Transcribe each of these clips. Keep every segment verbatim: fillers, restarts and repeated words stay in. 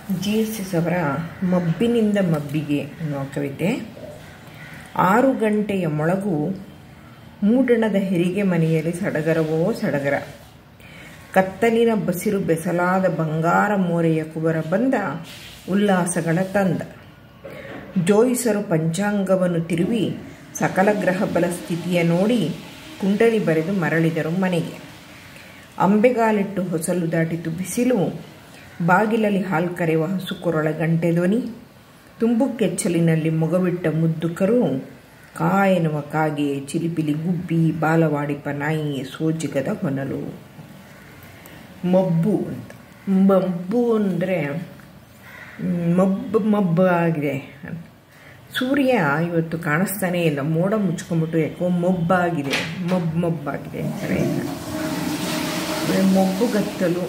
G S S ಅವರ ಮಬ್ಬಿನಿಂದ ಮಬ್ಬಿಗೆ ಅನ್ನುವ ಕವಿತೆ. ಆರು ಗಂಟೆಯ ಮೊಳಗು ಮೂಡಣದ ಹೆರಿಗೆ ಮನೆಯಲ್ಲಿ ಸಡಗರವೋ ಸಡಗರ. ಕತ್ತಲಿನ ಬಸಿರು ಬೆಸಲಾದ ಬಂಗಾರ ಮೋರೆಯ ಕುಬರ ಬಂದ ಉಲ್ಲಾಸಗಳ ತಂದ. ಜೋಯಿಸರು ಪಂಚಾಂಗವನ್ನು ತಿರುವಿ ಸಕಲ ಗ್ರಹ ಬಲ ಸ್ಥಿತಿಯ ನೋಡಿ ಕುಂಡಲಿ ಬರೆದು ಮರಳಿದರು ಮನೆಗೆ. ಅಂಬೆಗಾಲಿಟ್ಟು ಹೊಸಲು ದಾಟಿತು ಬಿಸಿಲು, ಬಾಗಿಲಲ್ಲಿ ಹಾಲು ಕರೆಯುವ ಹಸು ಕೊರಳ ಗಂಟೆ ಧ್ವನಿ. ತುಂಬು ಕೆಚ್ಚಲಿನಲ್ಲಿ ಮೊಗವಿಟ್ಟ ಮುದ್ದುಕರು, ಕಾಯೆನ್ನುವ ಕಾಗೆ, ಚಿಲಿಪಿಲಿ ಗುಬ್ಬಿ, ಬಾಲವಾಡಿಪ ನಾಯಿ, ಸೋಜಿಗದ ಹೊನಲು. ಮಬ್ಬು ಅಂತ. ಮಬ್ಬು ಅಂದರೆ ಮಬ್ಬು ಮಬ್ಬು ಆಗಿದೆ. ಸೂರ್ಯ ಇವತ್ತು ಕಾಣಿಸ್ತಾನೆ ಇಲ್ಲ, ಮೋಡ ಮುಚ್ಕೊಂಡ್ಬಿಟ್ಟು ಯಾಕೋ ಮಬ್ಬಾಗಿದೆ, ಮಬ್ಬು ಮಬ್ಬಾಗಿದೆ ಅಂತಾರೆ. ಮೊಬ್ಬುಗತ್ತಲು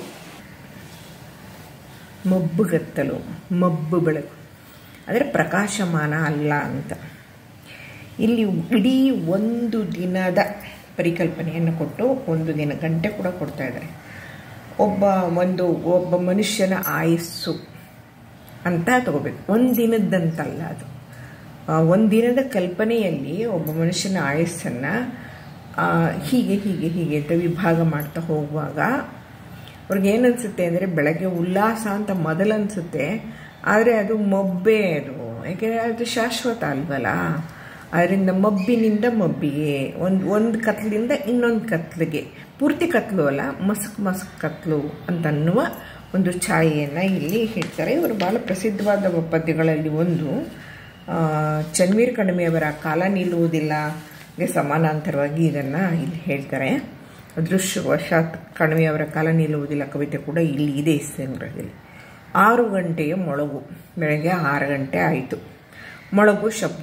ಮಬ್ಬುಗತ್ತಲು ಮಬ್ಬು ಬೆಳಕು ಅಂದರೆ ಪ್ರಕಾಶಮಾನ ಅಲ್ಲ ಅಂತ. ಇಲ್ಲಿ ಇಡೀ ಒಂದು ದಿನದ ಪರಿಕಲ್ಪನೆಯನ್ನು ಕೊಟ್ಟು ಒಂದು ದಿನ ಗಂಟೆ ಕೂಡ ಕೊಡ್ತಾ ಇದ್ದಾರೆ. ಒಬ್ಬ ಒಂದು ಒಬ್ಬ ಮನುಷ್ಯನ ಆಯಸ್ಸು ಅಂತ ತಗೋಬೇಕು, ಒಂದು ದಿನದ್ದಂತಲ್ಲ ಅದು. ಒಂದು ದಿನದ ಕಲ್ಪನೆಯಲ್ಲಿ ಒಬ್ಬ ಮನುಷ್ಯನ ಆಯಸ್ಸನ್ನು ಹೀಗೆ ಹೀಗೆ ಹೀಗೆ ಅಂತ ವಿಭಾಗ ಮಾಡ್ತಾ ಹೋಗುವಾಗ ಅವ್ರಿಗೆ ಏನನ್ಸುತ್ತೆ ಅಂದರೆ ಬೆಳಗ್ಗೆ ಉಲ್ಲಾಸ ಅಂತ ಮೊದಲು ಅನಿಸುತ್ತೆ, ಆದರೆ ಅದು ಮಬ್ಬೆ ಅದು, ಯಾಕೆಂದರೆ ಅದು ಶಾಶ್ವತ ಅಲ್ವಲ್ಲ. ಅದರಿಂದ ಮಬ್ಬಿನಿಂದ ಮಬ್ಬಿಗೆ, ಒಂದು ಒಂದು ಕತ್ಲಿಂದ ಇನ್ನೊಂದು ಕತ್ಲಿಗೆ, ಪೂರ್ತಿ ಕತ್ಲು ಅಲ್ಲ, ಮಸ್ಕ್ ಮಸ್ಕ್ ಕತ್ಲು ಅಂತನ್ನುವ ಒಂದು ಛಾಯೆಯನ್ನು ಇಲ್ಲಿ ಹೇಳ್ತಾರೆ. ಇವರು ಭಾಳ ಪ್ರಸಿದ್ಧವಾದ ಪದ್ಯಗಳಲ್ಲಿ ಒಂದು ಚನ್ವೀರ್ ಕಣಿವೆಯವರ ಕಾಲ ನಿಲ್ಲುವುದಿಲ್ಲ ಸಮಾನಾಂತರವಾಗಿ ಇದನ್ನು ಇಲ್ಲಿ ಹೇಳ್ತಾರೆ. ಅದೃಶ್ಯವಶಾತ್ ಕಣಿವೆಯವರ ಕಾಲ ನಿಲ್ಲುವುದಿಲ್ಲ ಕವಿತೆ ಕೂಡ ಇಲ್ಲಿ ಇದೆ ಈ ಸಂಗ್ರಹದಲ್ಲಿ. ಆರು ಗಂಟೆಯ ಮೊಳಗು, ಬೆಳಗ್ಗೆ ಆರು ಗಂಟೆ ಆಯಿತು. ಮೊಳಗು ಶಬ್ದ,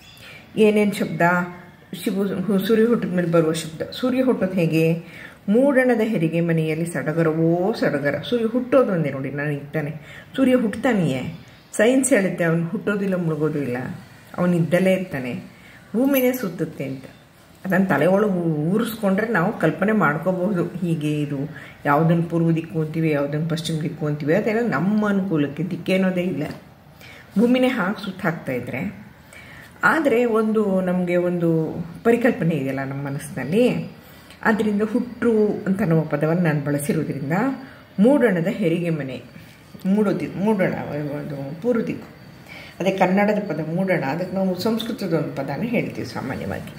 ಏನೇನು ಶಬ್ದ? ಶಿವ ಸೂರ್ಯ ಹುಟ್ಟಿದ ಮೇಲೆ ಬರುವ ಶಬ್ದ. ಸೂರ್ಯ ಹುಟ್ಟೋದು ಹೇಗೆ? ಮೂಡಣದ ಹೆರಿಗೆ ಮನೆಯಲ್ಲಿ ಸಡಗರವೋ ಸಡಗರ. ಸೂರ್ಯ ಹುಟ್ಟೋದು ಒಂದೇ ನೋಡಿ, ನಾನು ಇರ್ತಾನೆ. ಸೂರ್ಯ ಹುಟ್ಟತಾನೆಯೇ? ಸೈನ್ಸ್ ಹೇಳುತ್ತೆ ಅವನು ಹುಟ್ಟೋದಿಲ್ಲ, ಮುಳುಗೋದು ಇಲ್ಲ, ಅವನಿದ್ದಲೇ ಇರ್ತಾನೆ, ಭೂಮಿನೇ ಸುತ್ತುತ್ತೆ ಅಂತ. ಅದನ್ನು ತಲೆ ಒಳಗೆ ಊರಿಸ್ಕೊಂಡ್ರೆ ನಾವು ಕಲ್ಪನೆ ಮಾಡ್ಕೋಬಹುದು. ಹೀಗೆ ಇದು ಯಾವುದನ್ನು ಪೂರ್ವ ದಿಕ್ಕು ಅಂತೀವಿ, ಯಾವುದನ್ನು ಪಶ್ಚಿಮ ದಿಕ್ಕು ಅಂತೀವಿ, ಅದೆಲ್ಲ ನಮ್ಮ ಅನುಕೂಲಕ್ಕೆ, ದಿಕ್ಕೇನೋದೇ ಇಲ್ಲ, ಭೂಮಿನೇ ಹಾಕಿ ಸುತ್ತ ಹಾಕ್ತಾಯಿದ್ರೆ. ಆದರೆ ಒಂದು ನಮಗೆ ಒಂದು ಪರಿಕಲ್ಪನೆ ಇದೆಯಲ್ಲ ನಮ್ಮ ಮನಸ್ಸಿನಲ್ಲಿ. ಆದ್ದರಿಂದ ಹುಟ್ಟು ಅಂತ ನಮ್ಮ ಪದವನ್ನು ನಾನು ಬಳಸಿರೋದ್ರಿಂದ ಮೂಡಣದ ಹೆರಿಗೆ ಮನೆ, ಮೂಡೋದಿ ಮೂಡಣ ಒಂದು ಪೂರ್ವ ದಿಕ್ಕು, ಅದೇ ಕನ್ನಡದ ಪದ ಮೂಡಣ. ಅದಕ್ಕೆ ನಾವು ಸಂಸ್ಕೃತದ ಒಂದು ಪದನೇ ಹೇಳ್ತೀವಿ ಸಾಮಾನ್ಯವಾಗಿ.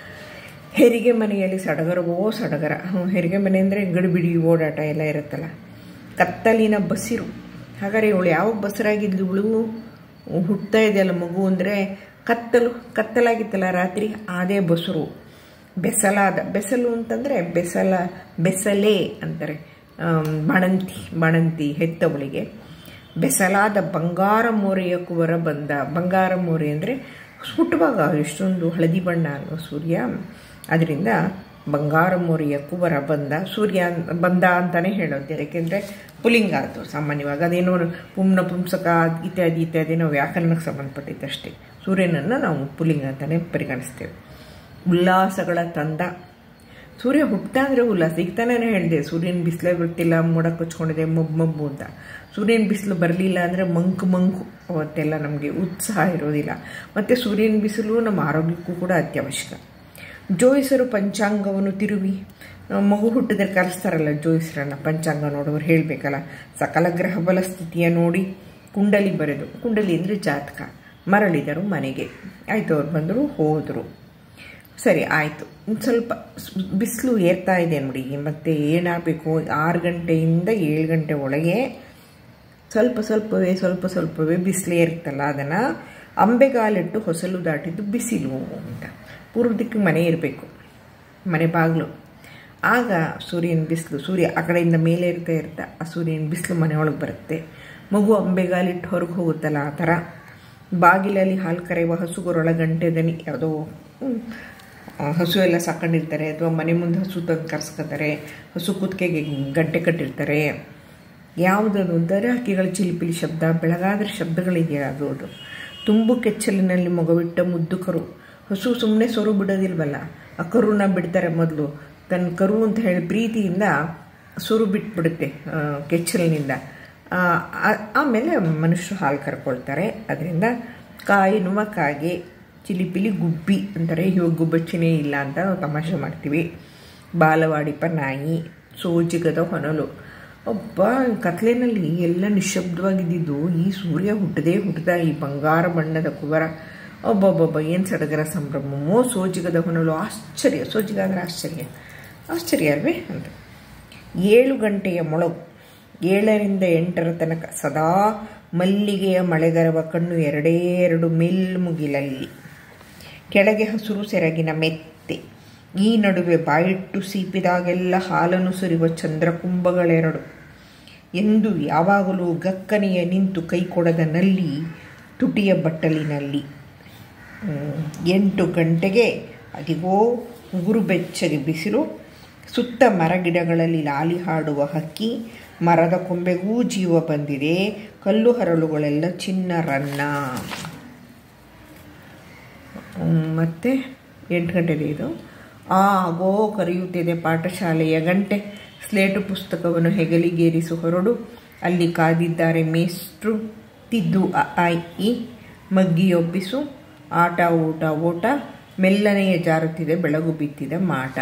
ಹೆರಿಗೆ ಮನೆಯಲ್ಲಿ ಸಡಗರವೋ ಸಡಗರ. ಹೆರಿಗೆ ಮನೆ ಅಂದರೆ ಗಡಿಬಿಡಿ ಓಡಾಟ ಎಲ್ಲ ಇರುತ್ತಲ್ಲ. ಕತ್ತಲಿನ ಬಸಿರು, ಹಾಗಾದರೆ ಇವಳು ಯಾವ ಬಸರಾಗಿದ್ದು? ಇವಳು ಹುಟ್ತಾ ಇದೆಯಲ್ಲ ಮಗು ಅಂದರೆ ಕತ್ತಲು, ಕತ್ತಲಾಗಿತ್ತಲ್ಲ ರಾತ್ರಿ, ಅದೇ ಬಸರು. ಬೆಸಲಾದ, ಬೆಸಲು ಅಂತಂದರೆ ಬೆಸಲ, ಬೆಸಲೇ ಅಂತಾರೆ. ಬಾಣಂತಿ, ಬಾಣಂತಿ ಹೆತ್ತವಳಿಗೆ. ಬೆಸಲಾದ ಬಂಗಾರ ಮೋರೆಯ ಕುವರ ಬಂದ. ಬಂಗಾರ ಮೋರೆ ಅಂದರೆ ಹುಟ್ಟುವಾಗ ಎಷ್ಟೊಂದು ಹಳದಿ ಬಣ್ಣ ಅಲ್ವ ಸೂರ್ಯ, ಅದರಿಂದ ಬಂಗಾರ ಮೋರೆಯ ಕುವರ ಬಂದ. ಸೂರ್ಯ ಬಂದ ಅಂತಲೇ ಹೇಳೋದು, ಯಾಕೆಂದರೆ ಪುಲ್ಲಿಂಗ ಅದು ಸಾಮಾನ್ಯವಾಗಿ. ಅದೇನೋ ಪುಂನ ಪುಂಸಕ ಇತ್ಯಾದಿ ಇತ್ಯಾದಿ ನಾವು ವ್ಯಾಕರಣಕ್ಕೆ ಸಂಬಂಧಪಟ್ಟಿದ್ದು ಅಷ್ಟೇ. ಸೂರ್ಯನನ್ನು ನಾವು ಪುಲ್ಲಿಂಗ ಅಂತಲೇ ಪರಿಗಣಿಸ್ತೇವೆ. ಉಲ್ಲಾಸಗಳ ತಂದ. ಸೂರ್ಯ ಹುಟ್ಟಾ ಅಂದರೆ ಉಲ್ಲಾಸ. ಈಗ ತಾನೇ ಹೇಳಿದೆ, ಸೂರ್ಯನ ಬಿಸಿಲೇ ಬರ್ತಿಲ್ಲ, ಮೋಡ ಕೊಚ್ಕೊಂಡಿದೆ, ಮಬ್ಬು ಮಬ್ಬು ಅಂತ. ಸೂರ್ಯನ ಬಿಸಿಲು ಬರಲಿಲ್ಲ ಅಂದರೆ ಮಂಕು ಮಂಕು, ಅವತ್ತೆಲ್ಲ ನಮಗೆ ಉತ್ಸಾಹ ಇರೋದಿಲ್ಲ. ಮತ್ತು ಸೂರ್ಯನ ಬಿಸಿಲು ನಮ್ಮ ಆರೋಗ್ಯಕ್ಕೂ ಕೂಡ ಅತ್ಯವಶ್ಯಕ. ಜೋಯಿಸರು ಪಂಚಾಂಗವನ್ನು ತಿರುವಿ, ಮಗು ಹುಟ್ಟಿದ್ರೆ ಕರೆಸ್ತಾರಲ್ಲ ಜೋಯಿಸರನ್ನು, ಪಂಚಾಂಗ ನೋಡೋರು ಹೇಳಬೇಕಲ್ಲ. ಸಕಲ ಗ್ರಹ ಬಲ ಸ್ಥಿತಿಯ ನೋಡಿ ಕುಂಡಲಿ ಬರೆದು, ಕುಂಡಲಿ ಅಂದರೆ ಜಾತಕ, ಮರಳಿದರು ಮನೆಗೆ. ಆಯಿತು, ಅವ್ರು ಬಂದರು ಹೋದರು. ಸರಿ ಆಯಿತು. ಒಂದು ಸ್ವಲ್ಪ ಬಿಸಿಲು ಏರ್ತಾ ಇದೆ ನೋಡಿ, ಮತ್ತು ಏನಾಗಬೇಕು? ಆರು ಗಂಟೆಯಿಂದ ಏಳು ಗಂಟೆ ಒಳಗೆ ಸ್ವಲ್ಪ ಸ್ವಲ್ಪವೇ ಸ್ವಲ್ಪ ಸ್ವಲ್ಪವೇ ಬಿಸಿಲು ಏರ್ತಲ್ಲ, ಅದನ್ನು ಅಂಬೆಗಾಲಿಟ್ಟು ಹೊಸಲು ದಾಟಿದ್ದು ಬಿಸಿಲು ಅಂತ. ಪೂರ್ವ ದಿಕ್ಕಿಗೆ ಮನೆ ಇರಬೇಕು, ಮನೆ ಬಾಗಿಲು. ಆಗ ಸೂರ್ಯನ ಬಿಸಿಲು, ಸೂರ್ಯ ಆ ಕಡೆಯಿಂದ ಮೇಲೆ ಇರ್ತಾ ಇರ್ತಾ ಆ ಸೂರ್ಯನ ಬಿಸಿಲು ಮನೆಯೊಳಗೆ ಬರುತ್ತೆ. ಮಗು ಅಂಬೆಗಾಲಿಟ್ಟು ಹೊರಗೆ ಹೋಗುತ್ತಲ್ಲ ಆ ಥರ. ಬಾಗಿಲಲ್ಲಿ ಹಾಲು ಕರೆಯುವ ಹಸುಗೊರಳ ಗಂಟೆ ದನಿ. ಯಾವುದೋ ಹಸು ಎಲ್ಲ ಸಾಕೊಂಡಿರ್ತಾರೆ, ಅಥವಾ ಮನೆ ಮುಂದೆ ಹಸು ತಂದು ಕರ್ಸ್ಕೊತಾರೆ, ಹಸು ಕುತ್ತಿಗೆಗೆ ಗಂಟೆ ಕಟ್ಟಿರ್ತಾರೆ. ಯಾವುದದು ಅಂತಾರೆ ಹಕ್ಕಿಗಳ ಚಿಲಿಪಿಲಿ ಶಬ್ದ, ಬೆಳಗಾದ್ರ ಶಬ್ದಗಳಿದೆಯಾ ಅದು ಅದು. ತುಂಬು ಕೆಚ್ಚಲಿನಲ್ಲಿ ಮೊಗವಿಟ್ಟ ಮುದ್ದುಕರು. ಹಸು ಸುಮ್ಮನೆ ಸೊರು ಬಿಡೋದಿಲ್ವಲ್ಲ, ಆ ಕರುನ ಬಿಡ್ತಾರೆ ಮೊದಲು. ತನ್ನ ಕರು ಅಂತ ಹೇಳಿ ಪ್ರೀತಿಯಿಂದ ಸೊರು ಬಿಟ್ಬಿಡುತ್ತೆ ಕೆಚ್ಚಲಿನಿಂದ. ಆಮೇಲೆ ಮನುಷ್ಯರು ಹಾಲು ಕರ್ಕೊಳ್ತಾರೆ. ಅದರಿಂದ ಕಾಯಿನುವ ಕಾಗೆ ಚಿಲಿಪಿಲಿ ಗುಬ್ಬಿ ಅಂತಾರೆ. ಇವಾಗ ಗುಬ್ಬಚ್ಚಿನೇ ಇಲ್ಲ ಅಂತ ನಾವು ತಮಾಷೆ ಮಾಡ್ತೀವಿ. ಬಾಲವಾಡಿಪ ನಾಯಿ, ಸೋಜಿಗದ ಹೊನಲು. ಒಬ್ಬ ಕತ್ಲೆನಲ್ಲಿ ಎಲ್ಲ ನಿಶಬ್ದವಾಗಿದ್ದು ಈ ಸೂರ್ಯ ಹುಟ್ಟದೇ ಹುಟ್ಟದ ಈ ಬಂಗಾರ ಬಣ್ಣದ ಕುವರ ಒಬ್ಬೊಬ್ಬೊಬ್ಬ ಏನು ಸಡಗರ ಸಂಭ್ರಮವೋ. ಸೋಜಿಗದ ಹೊನಲು ಆಶ್ಚರ್ಯ. ಸೋಜಿಗ ಅಂದರೆ ಆಶ್ಚರ್ಯ. ಆಶ್ಚರ್ಯ ಅಲ್ವೇ ಅಂತ. ಏಳು ಗಂಟೆಯ ಮೊಳಗು. ಏಳರಿಂದ ಎಂಟರ ತನಕ ಸದಾ ಮಲ್ಲಿಗೆಯ ಮಳೆಗರವ ಕಣ್ಣು ಎರಡೇ ಎರಡು ಮೇಲ್ಮುಗಿಲಲ್ಲಿ. ಕೆಳಗೆ ಹಸುರು ಸೆರಗಿನ ಮೆತ್ತೆ. ಈ ನಡುವೆ ಬಾಯಿಟ್ಟು ಸೀಪಿದಾಗೆಲ್ಲ ಹಾಲನ್ನು ಸುರಿಯುವ ಚಂದ್ರಕುಂಭಗಳೆರಡು. ಎಂದು ಯಾವಾಗಲೂ ಗಕ್ಕನೆಯ ನಿಂತು ಕೈ ಕೊಡದ ನಲ್ಲಿ ತುಟಿಯ ಬಟ್ಟಲಿನಲ್ಲಿ. ಎಂಟು ಗಂಟೆಗೆ ಅದಿಗೋ ಉಗುರು ಬೆಚ್ಚಗೆ ಬಿಸಿಲು. ಸುತ್ತ ಮರಗಿಡಗಳಲ್ಲಿ ಲಾಲಿ ಹಾಡುವ ಹಕ್ಕಿ. ಮರದ ಕೊಂಬೆಗೂ ಜೀವ ಬಂದಿದೆ. ಕಲ್ಲು ಹರಳುಗಳೆಲ್ಲ ಚಿನ್ನ ರನ್ನ. ಮತ್ತು ಎಂಟು ಗಂಟೆಗೆ ಇದು. ಆಗೋ ಕರೆಯುತ್ತಿದೆ ಪಾಠಶಾಲೆಯ ಗಂಟೆ. ಸ್ಲೇಟು ಪುಸ್ತಕವನ್ನು ಹೆಗಲಿಗೇರಿಸು ಹೊರಡು. ಅಲ್ಲಿ ಕಾದಿದ್ದಾರೆ ಮೇಷ್ಟ್ರು. ತಿದ್ದು ಅ ಆ ಇ ಮಗ್ಗಿಯೊಬ್ಬಿಸು. ಆಟ ಊಟ ಓಟ. ಮೆಲ್ಲನೆಯ ಜಾರುತ್ತಿದೆ ಬೆಳಗು ಬಿತ್ತಿದ ಮಾಟ.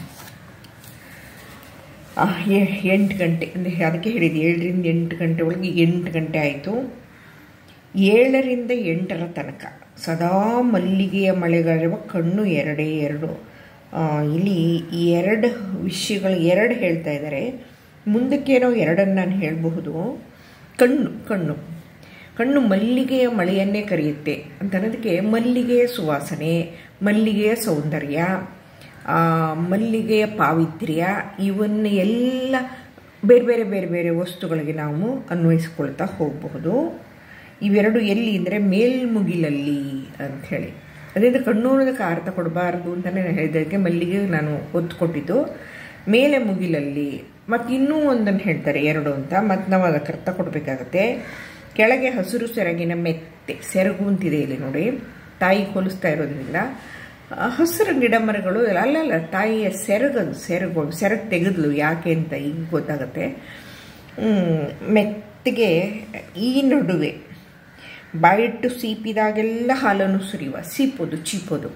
ಎಂಟು ಗಂಟೆ ಅಂದರೆ ಅದಕ್ಕೆ ಹೇಳಿದೆ ಏಳರಿಂದ ಎಂಟು ಗಂಟೆ ಒಳಗೆ ಎಂಟು ಗಂಟೆ ಆಯಿತು. ಏಳರಿಂದ ಎಂಟರ ತನಕ ಸದಾ ಮಲ್ಲಿಗೆಯ ಮಳೆಗಳಿರುವ ಕಣ್ಣು ಎರಡೇ ಎರಡು. ಇಲ್ಲಿ ಎರಡು ವಿಷಯಗಳು ಎರಡು ಹೇಳ್ತಾ ಇದ್ದಾರೆ. ಮುಂದಕ್ಕೇನೋ ಎರಡನ್ನು ನಾನು ಹೇಳಬಹುದು. ಕಣ್ಣು ಕಣ್ಣು ಕಣ್ಣು ಮಲ್ಲಿಗೆಯ ಮಳೆಯನ್ನೇ ಕರೆಯುತ್ತೆ ಅಂತ ಅನ್ನೋದಕ್ಕೆ ಮಲ್ಲಿಗೆಯ ಸುವಾಸನೆ, ಮಲ್ಲಿಗೆಯ ಸೌಂದರ್ಯ, ಮಲ್ಲಿಗೆಯ ಪಾವಿತ್ರ್ಯ ಇವನ್ನ ಎಲ್ಲ ಬೇರೆ ಬೇರೆ ಬೇರೆ ಬೇರೆ ವಸ್ತುಗಳಿಗೆ ನಾವು ಅನ್ವಯಿಸ್ಕೊಳ್ತಾ ಹೋಗಬಹುದು. ಇವೆರಡು ಎಲ್ಲಿ ಅಂದರೆ ಮೇಲ್ಮುಗಿಲಲ್ಲಿ ಅಂಥೇಳಿ. ಅದರಿಂದ ಕಣ್ಣು ಅನ್ನೋದಕ್ಕೆ ಅರ್ಥ ಕೊಡಬಾರ್ದು ಅಂತಲೇ ನಾನು ಹೇಳಿದ್ದಕ್ಕೆ ಮಲ್ಲಿಗೆ ನಾನು ಒತ್ತು ಕೊಟ್ಟಿದ್ದು. ಮೇಲೆ ಮುಗಿಲಲ್ಲಿ ಮತ್ತು ಇನ್ನೂ ಒಂದನ್ನು ಹೇಳ್ತಾರೆ ಎರಡು ಅಂತ, ಮತ್ತು ನಾವು ಅದಕ್ಕೆ ಅರ್ಥ ಕೊಡಬೇಕಾಗತ್ತೆ. ಕೆಳಗೆ ಹಸಿರು ಸೆರಗಿನ ಮೆತ್ತೆ. ಸೆರಗು ಅಂತಿದೆ ಇಲ್ಲಿ ನೋಡಿ, ತಾಯಿ ಹೋಲಿಸ್ತಾ ಇರೋದ್ರಿಂದ. ಹಸಿರು ಗಿಡ ಮರಗಳು ಅಲ್ಲಲ್ಲ, ತಾಯಿಯ ಸೆರಗದು ಸೆರಗು ಸೆರಗು ತೆಗೆದ್ಲು ಯಾಕೆ ಅಂತ ಈಗ ಗೊತ್ತಾಗತ್ತೆ. ಮೆತ್ತಿಗೆ ಈ ನಡುವೆ ಬಾಯಿಟ್ಟು ಸೀಪಿದಾಗೆಲ್ಲ ಹಾಲನ್ನು ಸುರಿಯುವ. ಸೀಪೋದು ಚೀಪೋದು.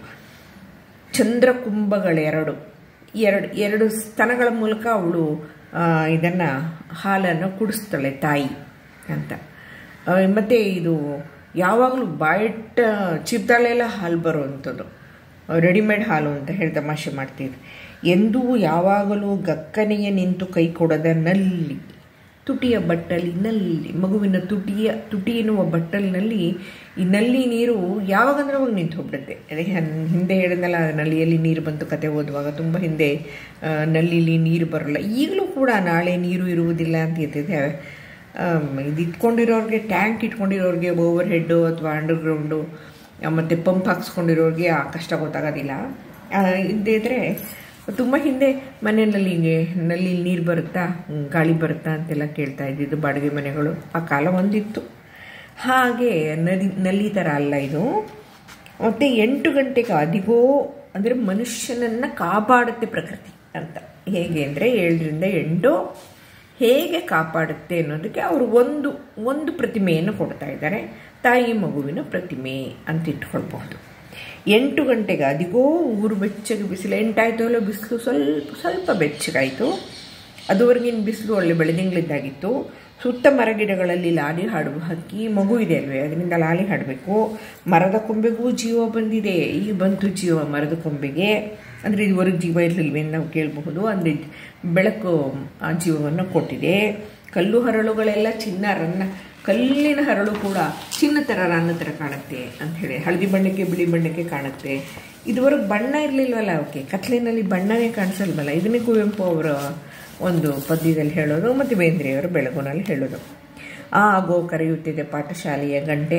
ಚಂದ್ರಕುಂಭಗಳೆರಡು. ಎರಡು ಎರಡು ಸ್ತನಗಳ ಮೂಲಕ ಅವಳು ಇದನ್ನು ಹಾಲನ್ನು ಕುಡಿಸ್ತಾಳೆ ತಾಯಿ ಅಂತ. ಮತ್ತು ಇದು ಯಾವಾಗಲೂ ಬಾಯಿಟ್ಟ ಚೀಪ್ದಾಳೆಲ್ಲ ಹಾಲು ಬರುವಂಥದ್ದು, ರೆಡಿಮೇಡ್ ಹಾಲು ಅಂತ ಹೇಳಿ ತಮಾಷೆ ಮಾಡ್ತಿದ್ರು. ಎಂದೂ ಯಾವಾಗಲೂ ಗಕ್ಕನೆಯ ನಿಂತು ಕೈ ಕೊಡದ ನಲ್ಲಿ ತುಟಿಯ ಬಟ್ಟಲಿನಲ್ಲಿ. ಮಗುವಿನ ತುಟಿಯ ತುಟಿ ಎನ್ನುವ ಬಟ್ಟಲಿನಲ್ಲಿ ಈ ನಲ್ಲಿ ನೀರು ಯಾವಾಗಂದ್ರೆ ಅವಾಗ ನಿಂತು ಹೋಗ್ಬಿಡುತ್ತೆ. ಅದಕ್ಕೆ ಹಿಂದೆ ಹೇಳಿದ್ನಲ್ಲ, ನಲ್ಲಿಯಲ್ಲಿ ನೀರು ಬಂತು ಕತೆ ಓದುವಾಗ, ತುಂಬ ಹಿಂದೆ ನಲ್ಲಿಲಿ ನೀರು ಬರೋಲ್ಲ. ಈಗಲೂ ಕೂಡ ನಾಳೆ ನೀರು ಇರುವುದಿಲ್ಲ ಅಂತ ಇರ್ತಿದೆ. ಇದು ಇಟ್ಕೊಂಡಿರೋರಿಗೆ, ಟ್ಯಾಂಕ್ ಇಟ್ಕೊಂಡಿರೋರಿಗೆ ಓವರ್ ಹೆಡ್ಡು ಅಥವಾ ಅಂಡರ್ಗ್ರೌಂಡು ಮತ್ತು ಪಂಪ್ ಹಾಕ್ಸ್ಕೊಂಡಿರೋರಿಗೆ ಆ ಕಷ್ಟ ಗೊತ್ತಾಗೋದಿಲ್ಲ. ಇದ್ದಿದ್ರೆ ತುಂಬ ಹಿಂದೆ ಮನೆಯಲ್ಲಿ ನಲ್ಲಿ ನೀರು ಬರುತ್ತಾ, ಗಾಳಿ ಬರುತ್ತಾ ಅಂತೆಲ್ಲ ಕೇಳ್ತಾ ಇದ್ದಿದ್ದು ಬಾಡಿಗೆ ಮನೆಗಳು. ಆ ಕಾಲ ಒಂದಿತ್ತು. ಹಾಗೆ ನದಿ ನಲ್ಲಿ ಥರ ಅಲ್ಲ ಇದು. ಮತ್ತು ಎಂಟು ಗಂಟೆಗೆ ಅದಿಗೋ ಅಂದರೆ ಮನುಷ್ಯನನ್ನು ಕಾಪಾಡುತ್ತೆ ಪ್ರಕೃತಿ ಅಂತ. ಹೇಗೆ ಅಂದರೆ ಏಳರಿಂದ ಎಂಟು ಹೇಗೆ ಕಾಪಾಡುತ್ತೆ ಅನ್ನೋದಕ್ಕೆ ಅವರು ಒಂದು ಒಂದು ಪ್ರತಿಮೆಯನ್ನು ಕೊಡ್ತಾ ಇದ್ದಾರೆ. ತಾಯಿ ಮಗುವಿನ ಪ್ರತಿಮೆ ಅಂತ ಇಟ್ಕೊಳ್ಬಹುದು. ಎಂಟು ಗಂಟೆಗೆ ಅದಿಗೋ ಊರು ಬೆಚ್ಚಗೆ ಬಿಸಿಲು. ಎಂಟಾಯಿತು ಅಲ್ಲ, ಬಿಸಿಲು ಸ್ವಲ್ಪ ಸ್ವಲ್ಪ ಬೆಚ್ಚಗಾಯಿತು. ಅದುವರೆಗಿನ ಬಿಸಿಲು ಒಳ್ಳೆ ಬೆಳೆದಿಂಗಳಿದ್ದಾಗಿತ್ತು. ಸುತ್ತ ಮರಗಿಡಗಳಲ್ಲಿ ಲಾಲಿ ಹಾಡುವ ಹಕ್ಕಿ. ಮಗು ಇದೆ ಅಲ್ವೇ, ಅದರಿಂದ ಲಾಲಿ ಹಾಡಬೇಕು. ಮರದ ಕೊಂಬೆಗೂ ಜೀವ ಬಂದಿದೆ. ಈಗ ಬಂತು ಜೀವ ಮರದ ಕೊಂಬೆಗೆ. ಅಂದರೆ ಇದುವರೆಗೆ ಜೀವ ಇರಲಿಲ್ವೇ ನಾವು ಕೇಳಬಹುದು. ಅಂದರೆ ಬೆಳಕು ಆ ಜೀವವನ್ನು ಕೊಟ್ಟಿದೆ. ಕಲ್ಲು ಹರಳುಗಳೆಲ್ಲ ಚಿನ್ನ ರನ್ನ. ಕಲ್ಲಿನ ಹರಳು ಕೂಡ ಚಿನ್ನ ಥರ ರನ್ನ ಥರ ಕಾಣುತ್ತೆ ಅಂಥೇಳಿ. ಹಳದಿ ಬಣ್ಣಕ್ಕೆ ಬಿಳಿ ಬಣ್ಣಕ್ಕೆ ಕಾಣುತ್ತೆ. ಇದುವರೆಗೆ ಬಣ್ಣ ಇರಲಿಲ್ವಲ್ಲ ಅವಕ್ಕೆ, ಕತ್ಲಿನಲ್ಲಿ ಬಣ್ಣವೇ ಕಾಣಿಸಲ್ವಲ್ಲ. ಇದನ್ನೇ ಕುವೆಂಪು ಅವರ ಒಂದು ಪದ್ಯದಲ್ಲಿ ಹೇಳೋದು, ಮತ್ತು ಬೇಂದ್ರೆಯವರು ಬೆಳಗುನಲ್ಲಿ ಹೇಳೋದು. ಆಗೋ ಕರೆಯುತ್ತಿದೆ ಪಾಠಶಾಲೆಯ ಗಂಟೆ.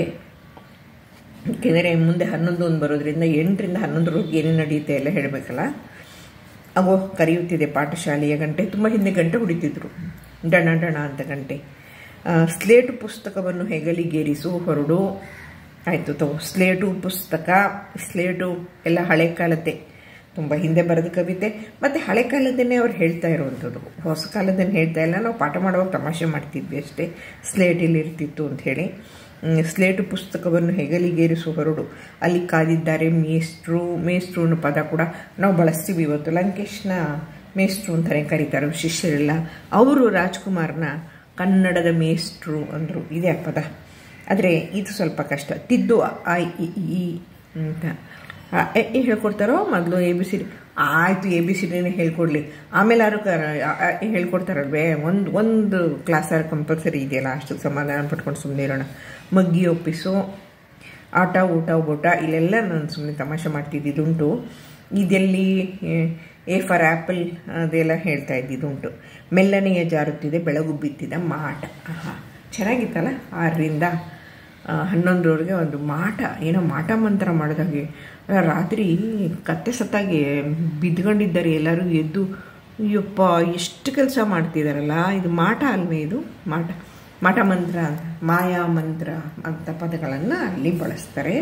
ಏಕೆಂದರೆ ಮುಂದೆ ಹನ್ನೊಂದು ಒಂದು ಬರೋದ್ರಿಂದ ಎಂಟರಿಂದ ಹನ್ನೊಂದರವರೆಗೆ ಏನೇನು ನಡೆಯುತ್ತೆ ಎಲ್ಲ ಹೇಳಬೇಕಲ್ಲ. ಆಗೋ ಕರೆಯುತ್ತಿದೆ ಪಾಠಶಾಲೆಯ ಗಂಟೆ. ತುಂಬ ಹಿಂದೆ ಗಂಟೆ ಹೊಡಿತಿದ್ರು, ಡಣ ಡಣ ಅಂತ ಗಂಟೆ. ಸ್ಲೇಟು ಪುಸ್ತಕವನ್ನು ಹೆಗಲಿಗೇರಿಸು ಹೊರಡು. ಆಯಿತು ತಗೋ. ಸ್ಲೇಟು ಪುಸ್ತಕ, ಸ್ಲೇಟು ಎಲ್ಲ ಹಳೆ ಕಾಲದ್ದೇ. ತುಂಬ ಹಿಂದೆ ಬರೆದ ಕವಿತೆ, ಮತ್ತು ಹಳೆ ಕಾಲದನ್ನೇ ಅವ್ರು ಹೇಳ್ತಾ ಇರುವಂಥದ್ದು, ಹೊಸ ಕಾಲದನ್ನು ಹೇಳ್ತಾ ಇಲ್ಲ. ನಾವು ಪಾಠ ಮಾಡುವಾಗ ತಮಾಷೆ ಮಾಡ್ತಿದ್ವಿ ಅಷ್ಟೇ, ಸ್ಲೇಟಲ್ಲಿ ಇರ್ತಿತ್ತು ಅಂಥೇಳಿ. ಸ್ಲೇಟು ಪುಸ್ತಕವನ್ನು ಹೆಗಲಿಗೇರಿಸುವ ಹೊರಡು ಅಲ್ಲಿ ಕಾದಿದ್ದಾರೆ ಮೇಷ್ಟ್ರು. ಮೇಷ್ಟ್ರು ಅನ್ನೋ ಪದ ಕೂಡ ನಾವು ಬಳಸ್ತೀವಿ ಇವತ್ತು. ಲಂಕೇಶ್ನ ಮೇಷ್ಟ್ರು ಅಂತಲೇ ಕರೀತಾರೆ ಶಿಷ್ಯರೆಲ್ಲ. ಅವರು ರಾಜ್ಕುಮಾರ್ನ ಕನ್ನಡದ ಮೇಷ್ಟ್ರು ಅಂದರು, ಇದೇ ಆ ಪದ. ಆದರೆ ಇದು ಸ್ವಲ್ಪ ಕಷ್ಟ. ತಿದ್ದು ಆ ಇ ಈ ಅಂತ ಎ ಹೇಳ್ಕೊಡ್ತಾರೋ ಮೊದಲು ಎ ಬಿ ಸಿ ಡಿ, ಆಯಿತು ಎ ಬಿ ಸಿ ಡಿನೇ ಹೇಳ್ಕೊಡ್ಲಿ, ಆಮೇಲೆ ಯಾರು ಹೇಳ್ಕೊಡ್ತಾರಲ್ವೇ, ಒಂದು ಒಂದು ಕ್ಲಾಸಾರು ಕಂಪಲ್ಸರಿ ಇದೆಯಲ್ಲ, ಅಷ್ಟು ಸಮಾಧಾನ ಪಟ್ಕೊಂಡು ಸುಮ್ಮನೆ ಇರೋಣ. ಮಗ್ಗಿ ಒಪ್ಪಿಸು, ಆಟ ಊಟ ಊಟ ಇಲ್ಲೆಲ್ಲ ನಾನು ಸುಮ್ಮನೆ ತಮಾಷೆ ಮಾಡ್ತಿದ್ದುಂಟು. ಇದೆಲ್ಲಿ ಎ ಫಾರ್ ಆ್ಯಪಲ್ ಅದೆಲ್ಲ ಹೇಳ್ತಾ ಇದ್ದಿದ್ದುಂಟು. ಮೆಲ್ಲನೆಯ ಜಾರುತ್ತಿದೆ ಬೆಳಗು ಬಿತ್ತಿದ ಮಾಟ. ಹಾಂ, ಚೆನ್ನಾಗಿತ್ತಲ್ಲ. ಆರರಿಂದ ಹನ್ನೊಂದರವರೆಗೆ ಒಂದು ಮಾಟ, ಏನೋ ಮಾಟ ಮಂತ್ರ ಮಾಡಿದಾಗೆ. ರಾತ್ರಿ ಕತ್ತೆ ಸತ್ತಾಗೆ ಬಿದ್ಕೊಂಡಿದ್ದಾರೆ ಎಲ್ಲರೂ ಎದ್ದು. ಅಯ್ಯಪ್ಪ, ಎಷ್ಟು ಕೆಲಸ ಮಾಡ್ತಿದ್ದಾರಲ್ಲ. ಇದು ಮಾಟ ಅಲ್ವೇ? ಇದು ಮಾಟ, ಮಾಟ ಮಂತ್ರ, ಮಾಯಾ ಮಂತ್ರ ಅಂತ ಪದಗಳನ್ನು ಅಲ್ಲಿ ಬಳಸ್ತಾರೆ.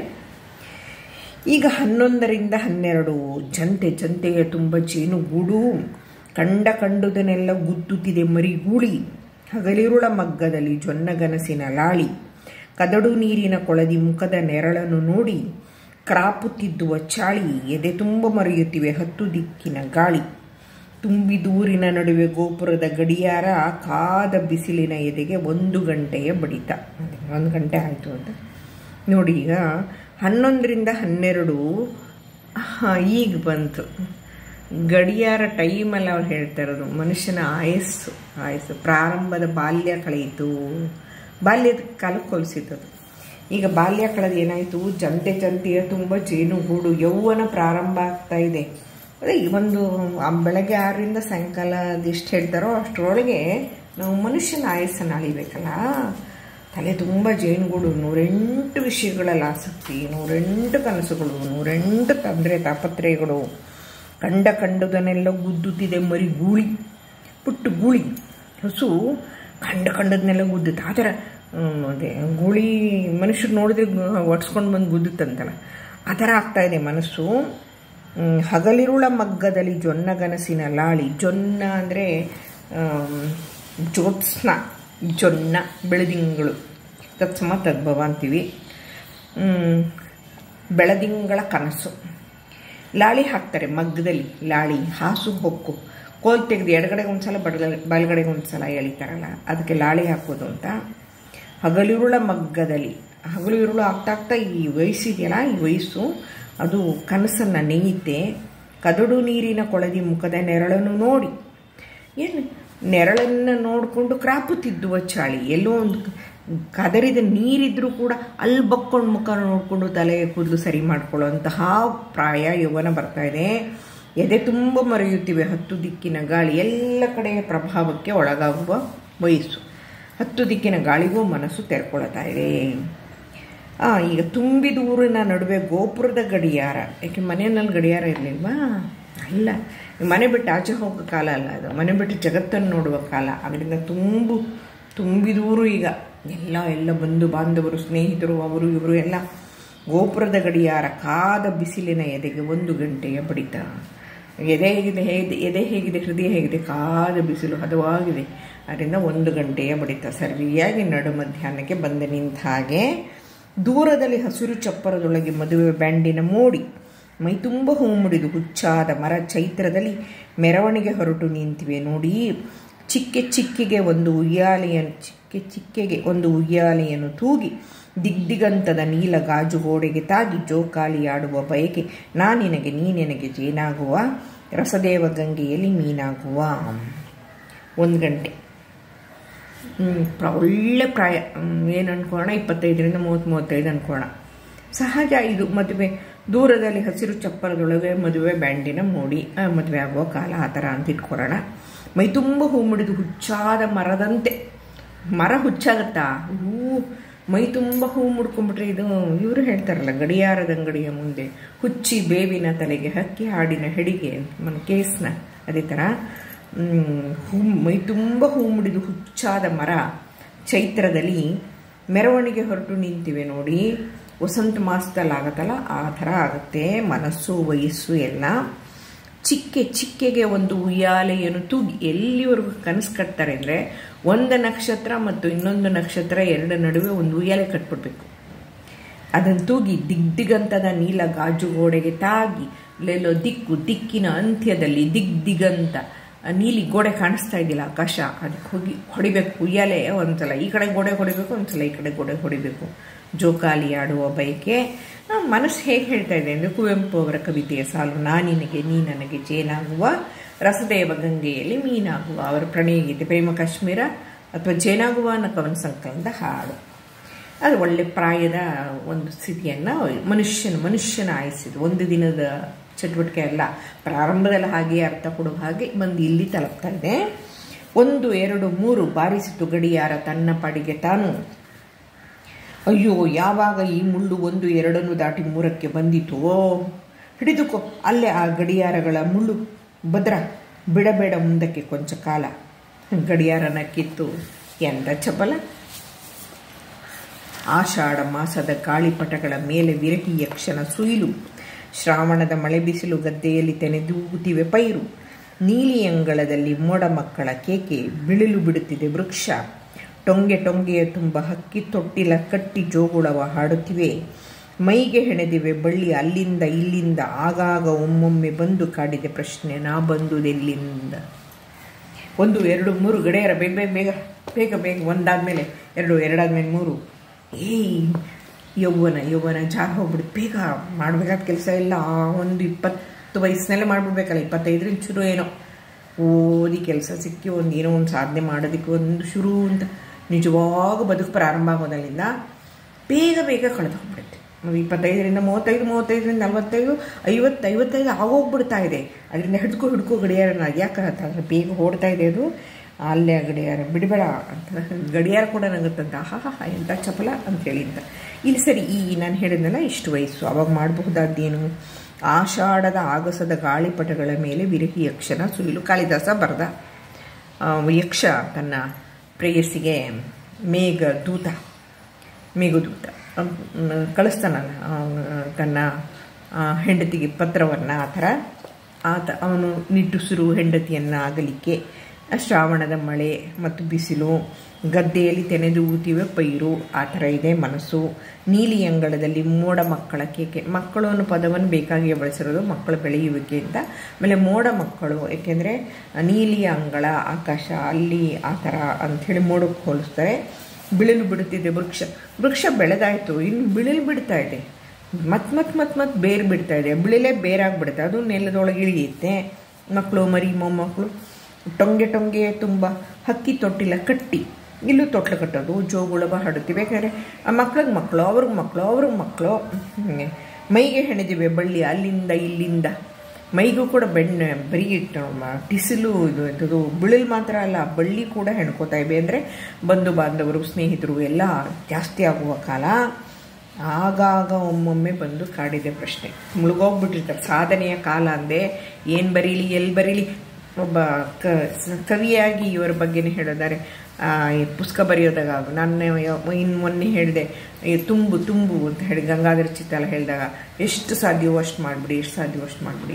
ಈಗ ಹನ್ನೊಂದರಿಂದ ಹನ್ನೆರಡು ಜಂತೆ, ಜಂತೆಗೆ ತುಂಬ ಜೇನುಗೂಡು. ಕಂಡ ಕಂಡುದನ್ನೆಲ್ಲ ಗುದ್ದುತ್ತಿದೆ ಮರಿಗೂಳಿ. ಹಗಲಿರುಳ ಮಗ್ಗದಲ್ಲಿ ಜೊನ್ನಗನಸಿನ ಲಾಳಿ. ಕದಡು ನೀರಿನ ಕೊಳದಿ ಮುಖದ ನೆರಳನ್ನು ನೋಡಿ ಕ್ರಾಪುತ್ತಿದ್ದುವ ಚಾಳಿ. ಎದೆ ತುಂಬ ಮರೆಯುತ್ತಿವೆ ಹತ್ತು ದಿಕ್ಕಿನ ಗಾಳಿ. ತುಂಬಿದೂರಿನ ನಡುವೆ ಗೋಪುರದ ಗಡಿಯಾರ. ಕಾದ ಬಿಸಿಲಿನ ಎದೆಗೆ ಒಂದು ಗಂಟೆಯ ಬಡಿತ. ಒಂದು ಗಂಟೆ ಆಯಿತು ಅಂತ ನೋಡಿ. ಈಗ ಹನ್ನೊಂದರಿಂದ ಹನ್ನೆರಡು ಈಗ ಬಂತು. ಗಡಿಯಾರ ಟೈಮಲ್ಲಿ ಅವ್ರು ಹೇಳ್ತಾ ಇರೋದು ಮನುಷ್ಯನ ಆಯಸ್ಸು. ಆಯಸ್ಸು ಪ್ರಾರಂಭದ ಬಾಲ್ಯ ಕಳೆಯಿತು, ಬಾಲ್ಯದ ಕಾಲಕ್ಕೆ ಹೋಲಿಸಿದ್ದದು. ಈಗ ಬಾಲ್ಯ ಕಳೆದು ಏನಾಯಿತು, ಜಂತೆ ಜಂತೆಯ ತುಂಬ ಜೇನುಗೂಡು. ಯೌವನ ಪ್ರಾರಂಭ ಆಗ್ತಾ ಇದೆ. ಅದೇ ಒಂದು ಬೆಳಗ್ಗೆ ಆರರಿಂದ ಸಾಯಂಕಾಲ ಅದೆಷ್ಟು ಹೇಳ್ತಾರೋ ಅಷ್ಟರೊಳಗೆ ನಾವು ಮನುಷ್ಯನ ಆಯಸ್ಸನ್ನು ಅಳಿಬೇಕಲ್ಲ. ತಲೆ ತುಂಬ ಜೇನುಗೂಡು, ನೂರೆಂಟು ವಿಷಯಗಳಲ್ಲಿ ಆಸಕ್ತಿ, ನೂರೆಂಟು ಕನಸುಗಳು, ನೂರೆಂಟು ತೊಂದರೆ ತಾಪತ್ರಯಗಳು. ಕಂಡ ಕಂಡುದನ್ನೆಲ್ಲ ಗುದ್ದುತ್ತಿದೆ ಮರಿ ಗೂಳಿ, ಪುಟ್ಟು ಗೂಳಿ. ಹಸು ಕಂಡ ಕಂಡದನ್ನೆಲ್ಲ ಗುದ್ದುತ್ತೆ. ಆ ಥರ ಅದೇ ಗೂಳಿ ಮನುಷ್ಯರು ನೋಡಿದ್ರೆ ಒಡ್ಸ್ಕೊಂಡು ಬಂದು ಗುದ್ದುತ್ತಂತಲ್ಲ, ಆ ಥರ ಆಗ್ತಾಯಿದೆ ಮನಸ್ಸು. ಹಗಲಿರುಳ ಮಗ್ಗದಲ್ಲಿ ಜೊನ್ನಗನಸಿನ ಲಾಳಿ. ಜೊನ್ನ ಅಂದರೆ ಜ್ಯೋತ್ಸ್ನ, ಜೊನ್ನ ಬೆಳದಿಂಗಳು, ತತ್ಸಮ ತದ್ಭವ ಅಂತೀವಿ. ಬೆಳದಿಂಗಳ ಕನಸು. ಲಾಳಿ ಹಾಕ್ತಾರೆ ಮಗ್ಗದಲ್ಲಿ. ಲಾಳಿ, ಹಾಸು, ಹೊಕ್ಕು. ಕೋಲ್ ತೆಗೆದು ಎಡಗಡೆಗೆ ಒಂದು ಸಲ ಬಡಗ ಬಲಗಡೆಗೆ ಒಂದು ಸಲ ಎಳಿತಾರಲ್ಲ, ಅದಕ್ಕೆ ಲಾಳಿ ಹಾಕೋದು ಅಂತ. ಹಗಲಿರುಳ ಮಗ್ಗದಲ್ಲಿ, ಹಗಲು ಇರುಳು ಆಗ್ತಾ ಆಗ್ತಾ ಈ ವಯಸ್ಸಿದೆಯಲ್ಲ, ಈ ವಯಸ್ಸು ಅದು ಕನಸನ್ನು ನೇಯುತ್ತೆ. ಕದಡು ನೀರಿನ ಕೊಳದಿ ಮುಖದ ನೆರಳನ್ನು ನೋಡಿ. ಏನು ನೆರಳನ್ನು ನೋಡಿಕೊಂಡು ಕ್ರಾಪುತ್ತಿದ್ದುವ ಚಾಳಿ. ಎಲ್ಲೋ ಒಂದು ಕದರಿದ ನೀರಿದ್ರೂ ಕೂಡ ಅಲ್ಲಿ ಬಕ್ಕೊಂಡು ಮುಖ ನೋಡಿಕೊಂಡು ತಲೆ ಕೂದಲು ಸರಿ ಮಾಡ್ಕೊಳ್ಳೋಂತಹ ಪ್ರಾಯ ಯೌವನ ಬರ್ತಾ ಇದೆ. ಎದೆ ತುಂಬ ಮರೆಯುತ್ತಿವೆ ಹತ್ತು ದಿಕ್ಕಿನ ಗಾಳಿ. ಎಲ್ಲ ಕಡೆಯ ಪ್ರಭಾವಕ್ಕೆ ಒಳಗಾಗುವ ವಯಸ್ಸು. ಹತ್ತು ದಿಕ್ಕಿನ ಗಾಳಿಗೂ ಮನಸ್ಸು ತೆರ್ಕೊಳ್ತಾ ಇದೆ. ಈಗ ತುಂಬಿದೂರಿನ ನಡುವೆ ಗೋಪುರದ ಗಡಿಯಾರ. ಯಾಕೆ ಮನೆಯಲ್ಲಿ ಗಡಿಯಾರ ಇರಲಿಲ್ವಾ? ಅಲ್ಲ, ಮನೆ ಬಿಟ್ಟು ಆಚೆ ಹೋಗೋ ಕಾಲ ಅಲ್ಲ ಅದು, ಮನೆ ಬಿಟ್ಟು ಜಗತ್ತನ್ನು ನೋಡುವ ಕಾಲ. ಅದರಿಂದ ತುಂಬು ತುಂಬಿದೂರು. ಈಗ ಎಲ್ಲ ಎಲ್ಲ ಬಂಧು ಬಾಂಧವರು, ಸ್ನೇಹಿತರು, ಅವರು ಇವರು ಎಲ್ಲ. ಗೋಪುರದ ಗಡಿಯಾರ. ಕಾದ ಬಿಸಿಲಿನ ಎದೆಗೆ ಒಂದು ಗಂಟೆಯ ಬಡಿತ. ಎದೆ ಹೇಗಿದೆ, ಹೇಗೆ ಎದೆ ಹೇಗಿದೆ, ಹೃದಯ ಹೇಗಿದೆ, ಕಾದ ಬಿಸಿಲು ಹದವಾಗಿದೆ. ಅದರಿಂದ ಒಂದು ಗಂಟೆಯ ಬಡಿತ. ಸರಿಯಾಗಿ ನಡು ಮಧ್ಯಾಹ್ನಕ್ಕೆ ಬಂದು ನಿಂತ ಹಾಗೆ. ದೂರದಲ್ಲಿ ಹಸಿರು ಚಪ್ಪರದೊಳಗೆ ಮದುವೆ ಬ್ಯಾಂಡಿನ ಮೋಡಿ. ಮೈ ತುಂಬ ಹೂ ಮುಡಿದು ಹುಚ್ಚಾದ ಮರ ಚೈತ್ರದಲ್ಲಿ ಮೆರವಣಿಗೆ ಹೊರಟು ನಿಂತಿವೆ ನೋಡಿ. ಚಿಕ್ಕೆ ಚಿಕ್ಕೆಗೆ ಒಂದು ಉಯ್ಯಾಲೆಯನ್ನು ಚಿಕ್ಕೆ ಚಿಕ್ಕೆಗೆ ಒಂದು ಉಯ್ಯಾಲೆಯನ್ನು ತೂಗಿ ದಿಗ್ದಿಗಂತದ ನೀಲ ಗಾಜು ಗೋಡೆಗೆ ತಾಗಿ ಜೋಕಾಲಿಯಾಡುವ ಬಯಕೆ. ನಾನಿನಗೆ ನೀನೆನಗೆ ಜೇನಾಗುವ, ರಸದೇವ ಗಂಗೆಯಲ್ಲಿ ಮೀನಾಗುವ. ಒಂದು ಗಂಟೆ ಒಳ್ಳೆ ಪ್ರಾಯ. ಏನು ಅನ್ಕೋಣ, ಇಪ್ಪತ್ತೈದರಿಂದ ಮೂವತ್ತು ಮೂವತ್ತೈದು ಅನ್ಕೋಣ. ಸಹಜ ಇದು ಮದುವೆ. ದೂರದಲ್ಲಿ ಹಸಿರು ಚಪ್ಪರದೊಳಗೆ ಮದುವೆ ಬ್ಯಾಂಡಿನ ಮೋಡಿ. ಮದುವೆ ಆಗುವ ಕಾಲ ಆ ಥರ ಅಂತ ಇಟ್ಕೊಳ್ಳೋಣ. ಮೈ ತುಂಬ ಹೂ ಮುಡಿದು ಹುಚ್ಚಾದ ಮರದಂತೆ. ಮರ ಹುಚ್ಚಾಗತ್ತಾ? ಹೂ ಮೈ ತುಂಬ ಹೂ ಮುಡ್ಕೊಂಡ್ಬಿಟ್ರೆ ಇದು ಇವರು ಹೇಳ್ತಾರಲ್ಲ, ಗಡಿಯಾರದ ಅಂಗಡಿಯ ಮುಂದೆ ಹುಚ್ಚಿ ಬೇವಿನ ತಲೆಗೆ ಹಕ್ಕಿ ಹಾಡಿನ ಹೆಡಿಗೆ ಮನ ಕೇಸ್ನ. ಅದೇ ಥರ ಹೂ ಮೈ ತುಂಬ ಹೂ ಮುಡಿದು ಹುಚ್ಚಾದ ಮರ ಚೈತ್ರದಲ್ಲಿ ಮೆರವಣಿಗೆ ಹೊರಟು ನಿಂತಿವೆ ನೋಡಿ. ವಸಂತ ಮಾಸದಲ್ಲಿ ಆಗತ್ತಲ್ಲ, ಆ ಥರ ಆಗುತ್ತೆ ಮನಸ್ಸು, ವಯಸ್ಸು ಎಲ್ಲ. ಚಿಕ್ಕೆ ಚಿಕ್ಕೆಗೆ ಒಂದು ಉಯ್ಯಾಲೆಯನ್ನು ತೂಗಿ ಎಲ್ಲಿವರೆಗೂ ಕನಸು ಕಟ್ತಾರೆ ಅಂದರೆ ಒಂದು ನಕ್ಷತ್ರ ಮತ್ತು ಇನ್ನೊಂದು ನಕ್ಷತ್ರ ಎರಡು ನಡುವೆ ಒಂದು ಉಯ್ಯಾಲೆ ಕಟ್ಬಿಡ್ಬೇಕು. ಅದನ್ನು ತೂಗಿ ದಿಗ್ದಿಗಂತದ ನೀಲ ಗಾಜು ಗೋಡೆಗೆ ತಾಗಿ ಲೆಲ್ಲೋ ದಿಕ್ಕು ದಿಕ್ಕಿನ ಅಂತ್ಯದಲ್ಲಿ ದಿಗ್ದಿಗಂತ ನೀಲಿ ಗೋಡೆ ಕಾಣಿಸ್ತಾ ಇದ್ದಿಲ್ಲ ಆಕಾಶ, ಅದಕ್ಕೆ ಹೋಗಿ ಹೊಡಿಬೇಕು ಉಯ್ಯಾಲೆ. ಒಂದ್ಸಲ ಈ ಕಡೆ ಗೋಡೆ ಹೊಡಿಬೇಕು, ಒಂದ್ಸಲ ಈ ಕಡೆ ಗೋಡೆ ಹೊಡಿಬೇಕು. ಜೋಕಾಲಿ ಆಡುವ ಬಯಕೆ. ಮನಸ್ಸು ಹೇಗೆ ಹೇಳ್ತಾ ಇದೆ ಅಂದರೆ ಕುವೆಂಪು ಅವರ ಕವಿತೆಯ ಸಾಲು, ನಾನಿನಗೆ ನೀ ನನಗೆ ಜೇನಾಗುವ ರಸದೇವ ಗಂಗೆಯಲ್ಲಿ ಮೀನಾಗುವ, ಅವರ ಪ್ರಣಯ ಗೀತೆ ಪ್ರೇಮ ಕಾಶ್ಮೀರ ಅಥವಾ ಜೇನಾಗುವ ಅನ್ನೋ ಕವನ ಸಂಕಲನದ ಹಾಡು. ಅದು ಒಳ್ಳೆ ಪ್ರಾಯದ ಒಂದು ಸ್ಥಿತಿಯನ್ನು ಮನುಷ್ಯನ ಮನುಷ್ಯನ ಆಯಿಸಿದ್ದು. ಒಂದು ದಿನದ ಚಟುವಟಿಕೆ ಅಲ್ಲ, ಪ್ರಾರಂಭದಲ್ಲಿ ಹಾಗೆ ಅರ್ಥ ಕೊಡುವ ಹಾಗೆ ಬಂದು ಇಲ್ಲಿ ತಲುಪ್ತಾ ಇದೆ. ಒಂದು ಎರಡು ಮೂರು ಬಾರಿಸಿತು ಗಡಿಯಾರ ತನ್ನ ಪಾಡಿಗೆ ತಾನು, ಅಯ್ಯೋ ಯಾವಾಗ ಈ ಮುಳ್ಳು ಒಂದು ಎರಡನ್ನು ದಾಟಿ ಮೂರಕ್ಕೆ ಬಂದಿತು, ಹಿಡಿದುಕೋ ಅಲ್ಲೇ ಆ ಗಡಿಯಾರಗಳ ಮುಳ್ಳು, ಭದ್ರ ಬಿಡಬೇಡ ಮುಂದಕ್ಕೆ ಕೊಂಚ ಕಾಲ. ಗಡಿಯಾರನ ಕಿತ್ತು ಎಂದ ಚಪಲ. ಆಷಾಢ ಮಾಸದ ಗಾಳಿಪಟಗಳ ಮೇಲೆ ವಿರಹಿ ಯಕ್ಷನ ಸುಯಿಲು, ಶ್ರಾವಣದ ಮಳೆ ಬಿಸಿಲು ಗದ್ದೆಯಲ್ಲಿ ತೆನೆದೂಗುತ್ತಿವೆ ಪೈರು, ನೀಲಿ ಅಂಗಳದಲ್ಲಿ ಮೋಡ ಮಕ್ಕಳ ಕೇಕೆ, ಬಿಳಿಲು ಬಿಡುತ್ತಿದೆ ವೃಕ್ಷ, ಟೊಂಗೆ ಟೊಂಗೆಯ ತುಂಬ ಹಕ್ಕಿ ತೊಟ್ಟಿಲ ಕಟ್ಟಿ ಜೋಗುಳವ ಹಾಡುತ್ತಿವೆ, ಮೈಗೆ ಹೆಣೆದಿವೆ ಬಳ್ಳಿ ಅಲ್ಲಿಂದ ಇಲ್ಲಿಂದ, ಆಗಾಗ ಒಮ್ಮೊಮ್ಮೆ ಬಂದು ಕಾಡಿದೆ ಪ್ರಶ್ನೆ, ನಾ ಬಂದುದೆಲ್ಲಿಂದ. ಒಂದು ಎರಡು ಮೂರು ಗಡಿಯಾರ ಬೇಗ ಬೇಗ ಬೇಗ ಬೇಗ ಬೇಗ ಒಂದಾದ್ಮೇಲೆ ಎರಡು ಎರಡಾದ್ಮೇಲೆ ಮೂರು. ಏಯ್ ಯೌವನ ಯೌವನ ಜಾಗ ಹೋಗ್ಬಿಡುತ್ತೆ, ಬೇಗ ಮಾಡಬೇಕಾದ ಕೆಲಸ ಎಲ್ಲ ಒಂದು ಇಪ್ಪತ್ತು ವಯಸ್ಸಿನಲ್ಲೇ ಮಾಡಿಬಿಡ್ಬೇಕಲ್ಲ, ಇಪ್ಪತ್ತೈದರಿಂದ ಶುರು ಏನೋ ಓದಿ ಕೆಲಸ ಸಿಕ್ಕಿ ಒಂದು ಏನೋ ಒಂದು ಸಾಧನೆ ಮಾಡೋದಕ್ಕೆ ಒಂದು ಶುರು ಅಂತ ನಿಜವಾಗ ಬದುಕು ಪ್ರಾರಂಭ ಆಗೋದಲ್ಲಿಂದ ಬೇಗ ಬೇಗ ಕಳೆದು ಹೋಗ್ಬಿಡುತ್ತೆ. ಇಪ್ಪತ್ತೈದರಿಂದ ಮೂವತ್ತೈದು ಮೂವತ್ತೈದರಿಂದ ನಲ್ವತ್ತೈದು ಐವತ್ತು ಐವತ್ತೈದು ಆಗೋಗ್ಬಿಡ್ತಾ ಇದೆ. ಅದರಿಂದ ಹಿಡ್ಕೊ ಹಿಡ್ಕೊ ಗಡಿಯಾರನ ಯಾಕೆ ಅಂತಂದರೆ ಬೇಗ ಓಡ್ತಾ ಇದೆ ಅದು. ಅಲ್ಲೇ ಗಡಿಯಾರ ಬಿಡಬೇಡ ಅಂತ ಗಡಿಯಾರ ಕೂಡ ನಂಗುತ್ತಂತ, ಹಾ ಹಾ ಹಾ ಎಂಥ ಚಪಲ ಅಂತೇಳಿ ಅಂತ. ಇಲ್ಲಿ ಸರಿ, ಈ ನಾನು ಹೇಳಿದ್ನಲ್ಲ ಇಷ್ಟು ವಯಸ್ಸು, ಅವಾಗ ಮಾಡಬಹುದಾದ್ದೇನು? ಆಷಾಢದ ಆಗಸದ ಗಾಳಿಪಟಗಳ ಮೇಲೆ ವಿರಹಿ ಯಕ್ಷನ ಸುಯಿಲು. ಕಾಳಿದಾಸ ಬರೆದ. ಯಕ್ಷ ತನ್ನ ಪ್ರೇಯಸಿಗೆ ಮೇಘ ದೂತ ಮೇಘದೂತ ಕಳಿಸ್ತಾನಲ್ಲ ತನ್ನ ಹೆಂಡತಿಗೆ ಪತ್ರವನ್ನು. ಆ ಥರ ಆತ ಅವನು ನಿಟ್ಟುಸಿರು ಹೆಂಡತಿಯನ್ನು ಆಗಲಿಕ್ಕೆ, ಶ್ರಾವಣದ ಮಳೆ ಮತ್ತು ಬಿಸಿಲು, ಗದ್ದೆಯಲ್ಲಿ ತೆನೆದೂಗುತ್ತಿವೆ ಪೈರು, ಆ ಥರ ಇದೆ ಮನಸ್ಸು. ನೀಲಿ ಅಂಗಳದಲ್ಲಿ ಮೋಡ ಮಕ್ಕಳ ಕೇಕೆ. ಮಕ್ಕಳು ಅನ್ನೋ ಪದವನ್ನು ಬೇಕಾಗಿ ಬಳಸಿರೋದು ಮಕ್ಕಳು ಬೆಳೆಯುವಿಕೆ ಅಂತ. ಆಮೇಲೆ ಮೋಡ ಮಕ್ಕಳು, ಏಕೆಂದರೆ ನೀಲಿಯ ಅಂಗಳ ಆಕಾಶ ಅಲ್ಲಿ ಆ ಥರ ಅಂಥೇಳಿ ಮೋಡಕ್ಕೆ ಹೋಲಿಸ್ತಾರೆ. ಬಿಳಿಲು ಬಿಡುತ್ತಿದೆ ವೃಕ್ಷ. ವೃಕ್ಷ ಬೆಳೆದಾಯಿತು, ಇನ್ನು ಬಿಳಿಲು ಬಿಡ್ತಾ ಇದೆ, ಮತ್ತೆ ಮತ್ತೆ ಮತ್ತೆ ಮತ್ತೆ ಬೇರು ಬಿಡ್ತಾ ಇದೆ. ಬಿಳಿಲೇ ಬೇರಾಗ್ಬಿಡುತ್ತೆ, ಅದು ನೆಲದೊಳಗೆ ಇಳಿಯುತ್ತೆ. ಮಕ್ಕಳು ಮರಿ ಮೊಮ್ಮಕ್ಕಳು ಟೊಂಗೆ ಟೊಂಗೆ ತುಂಬ ಹಕ್ಕಿ ತೊಟ್ಟಿಲ್ಲ ಕಟ್ಟಿ, ಇಲ್ಲೂ ತೊಟ್ಲು ಕಟ್ಟೋದು ಜೋಗುಳವ ಹಾಡುತ್ತೀವಿ. ಯಾಕಂದರೆ ಆ ಮಕ್ಳಿಗೆ ಮಕ್ಕಳು ಅವ್ರಿಗೆ ಮಕ್ಕಳು ಅವ್ರಿಗೆ ಮಕ್ಕಳು. ಮೈಗೆ ಹೆಣೆದಿವೆ ಬಳ್ಳಿ ಅಲ್ಲಿಂದ ಇಲ್ಲಿಂದ. ಮೈಗೂ ಕೂಡ ಬೆಣ್ಣೆ ಬರೀ ಟಿಸಿಲು ಇದು ಇದು ಬಿಳಿಲು ಮಾತ್ರ ಅಲ್ಲ, ಬಳ್ಳಿ ಕೂಡ ಹೆಣ್ಕೋತಾ ಇವೆ. ಅಂದರೆ ಬಂಧು ಬಾಂಧವರು ಸ್ನೇಹಿತರು ಎಲ್ಲ ಜಾಸ್ತಿ ಆಗುವ ಕಾಲ. ಆಗಾಗ ಒಮ್ಮೊಮ್ಮೆ ಬಂದು ಕಾಡಿದೆ ಪ್ರಶ್ನೆ. ಮುಳುಗೋಗ್ಬಿಟ್ಟಿರ್ತಾರೆ. ಸಾಧನೆಯ ಕಾಲ ಅಂದೆ ಏನು ಬರೀಲಿ ಎಲ್ಲಿ ಬರೀಲಿ. ಒಬ್ಬ ಕ ಕವಿಯಾಗಿ ಇವರ ಬಗ್ಗೆನೇ ಹೇಳಿದ್ದಾರೆ. ಪುಸ್ತಕ ಬರೆಯೋದಾಗ ನಾನು ಇನ್ನು ಮೊನ್ನೆ ಹೇಳಿದೆ, ತುಂಬು ತುಂಬು ಅಂತ ಹೇಳಿ ಗಂಗಾಧರ ಚಿತ್ತಾಲ ಹೇಳಿದಾಗ, ಎಷ್ಟು ಸಾಧ್ಯವೋ ಅಷ್ಟು ಮಾಡಿಬಿಡಿ, ಎಷ್ಟು ಸಾಧ್ಯವೋ ಅಷ್ಟು ಮಾಡಿಬಿಡಿ.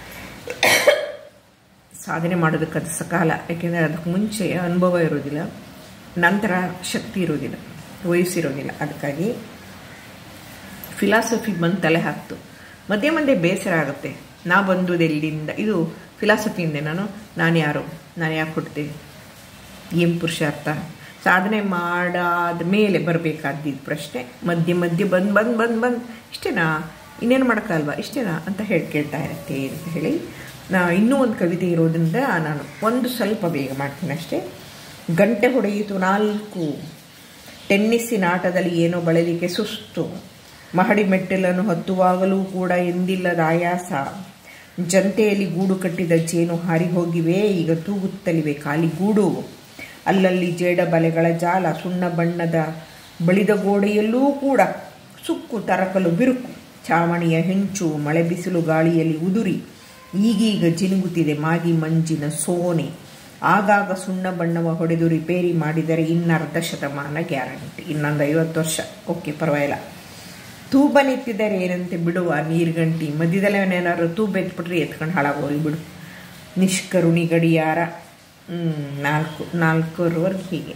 ಸಾಧನೆ ಮಾಡೋದಕ್ಕೆ ಅದು ಸಕಾಲ. ಯಾಕೆಂದರೆ ಅದಕ್ಕೆ ಮುಂಚೆ ಅನುಭವ ಇರೋದಿಲ್ಲ, ನಂತರ ಶಕ್ತಿ ಇರೋದಿಲ್ಲ, ವಯಸ್ಸಿರೋದಿಲ್ಲ. ಅದಕ್ಕಾಗಿ ಫಿಲಾಸಫಿ ಬಂದು ತಲೆ ಹಾಕ್ತು. ಮಧ್ಯೆ ಮಧ್ಯೆ ಬೇಸರ ಆಗುತ್ತೆ. ನಾ ಬಂದುದೆಲ್ಲಿಂದ, ಇದು ಫಿಲಾಸಫಿಯಿಂದ ನಾನು ನಾನು ಯಾರು, ನಾನು ಯಾಕೆ ಕೊಡ್ತೀನಿ, ಏನು ಪುರುಷಾರ್ಥ. ಸಾಧನೆ ಮಾಡಾದ ಮೇಲೆ ಬರಬೇಕಾದಿದ್ದು ಪ್ರಶ್ನೆ ಮಧ್ಯೆ ಮಧ್ಯೆ ಬಂದು ಬಂದು ಬಂದು ಬಂದು ಇಷ್ಟೇನಾ, ಇನ್ನೇನು ಮಾಡೋಕ್ಕಲ್ವಾ, ಇಷ್ಟೇನಾ ಅಂತ ಹೇಳಿ ಕೇಳ್ತಾ ಇರುತ್ತೆ ಅಂತ ಹೇಳಿ ನಾ ಇನ್ನೂ ಒಂದು ಕವಿತೆ ಇರೋದ್ರಿಂದ ನಾನು ಒಂದು ಸ್ವಲ್ಪ ಬೇಗ ಮಾಡ್ತೀನಿ ಅಷ್ಟೇ. ಗಂಟೆ ಹೊಡೆಯಿತು ನಾಲ್ಕು, ಟೆನ್ನಿಸ್ಸಿನ ಆಟದಲ್ಲಿ ಏನೋ ಬಳಲಿಕೆ ಸುಸ್ತು, ಮಹಡಿ ಮೆಟ್ಟಿಲನ್ನು ಹತ್ತುವಾಗಲೂ ಕೂಡ ಎಂದಿಲ್ಲದ ಆಯಾಸ, ಜಂತೆಯಲ್ಲಿ ಗೂಡು ಕಟ್ಟಿದ ಜೇನು ಹಾರಿ ಹೋಗಿವೆ, ಈಗ ತೂಗುತ್ತಲಿವೆ ಖಾಲಿ ಗೂಡು, ಅಲ್ಲಲ್ಲಿ ಜೇಡ ಬಲೆಗಳ ಜಾಲ, ಸುಣ್ಣ ಬಣ್ಣದ ಬಳಿದ ಗೋಡೆಯಲ್ಲೂ ಕೂಡ ಸುಕ್ಕು ತರಕಲು ಬಿರುಕು, ಚಾವಣಿಯ ಹೆಂಚು ಮಳೆ ಬಿಸಿಲು ಗಾಳಿಯಲ್ಲಿ ಉದುರಿ, ಈಗೀಗ ಜಿನುಗುತ್ತಿದೆ ಮಾಗಿ ಮಂಜಿನ ಸೋನೆ, ಆಗಾಗ ಸುಣ್ಣ ಬಣ್ಣವ ಹೊಡೆದು ರಿಪೇರಿ ಮಾಡಿದರೆ ಇನ್ನರ್ಧ ಶತಮಾನ ಗ್ಯಾರಂಟಿ. ಇನ್ನೊಂದು ಐವತ್ತು ವರ್ಷ ಓಕೆ ಪರವಾಗಿಲ್ಲ. ತೂಬನೆತ್ತಿದರೆ ಏನಂತೆ ಬಿಡುವ ನೀರ್ಗಂಟಿ, ಮಧ್ಯದಲ್ಲೇ ಏನಾದ್ರು ತೂಬ್ ಎತ್ಬಿಟ್ರೆ ಎತ್ಕೊಂಡು ಹಾಳಾಗೋರಿ ಬಿಡು. ನಿಷ್ಕರುಣಿ ಗಡಿಯಾರ ನಾಲ್ಕು ನಾಲ್ಕರವರೆಗೆ ಹೀಗೆ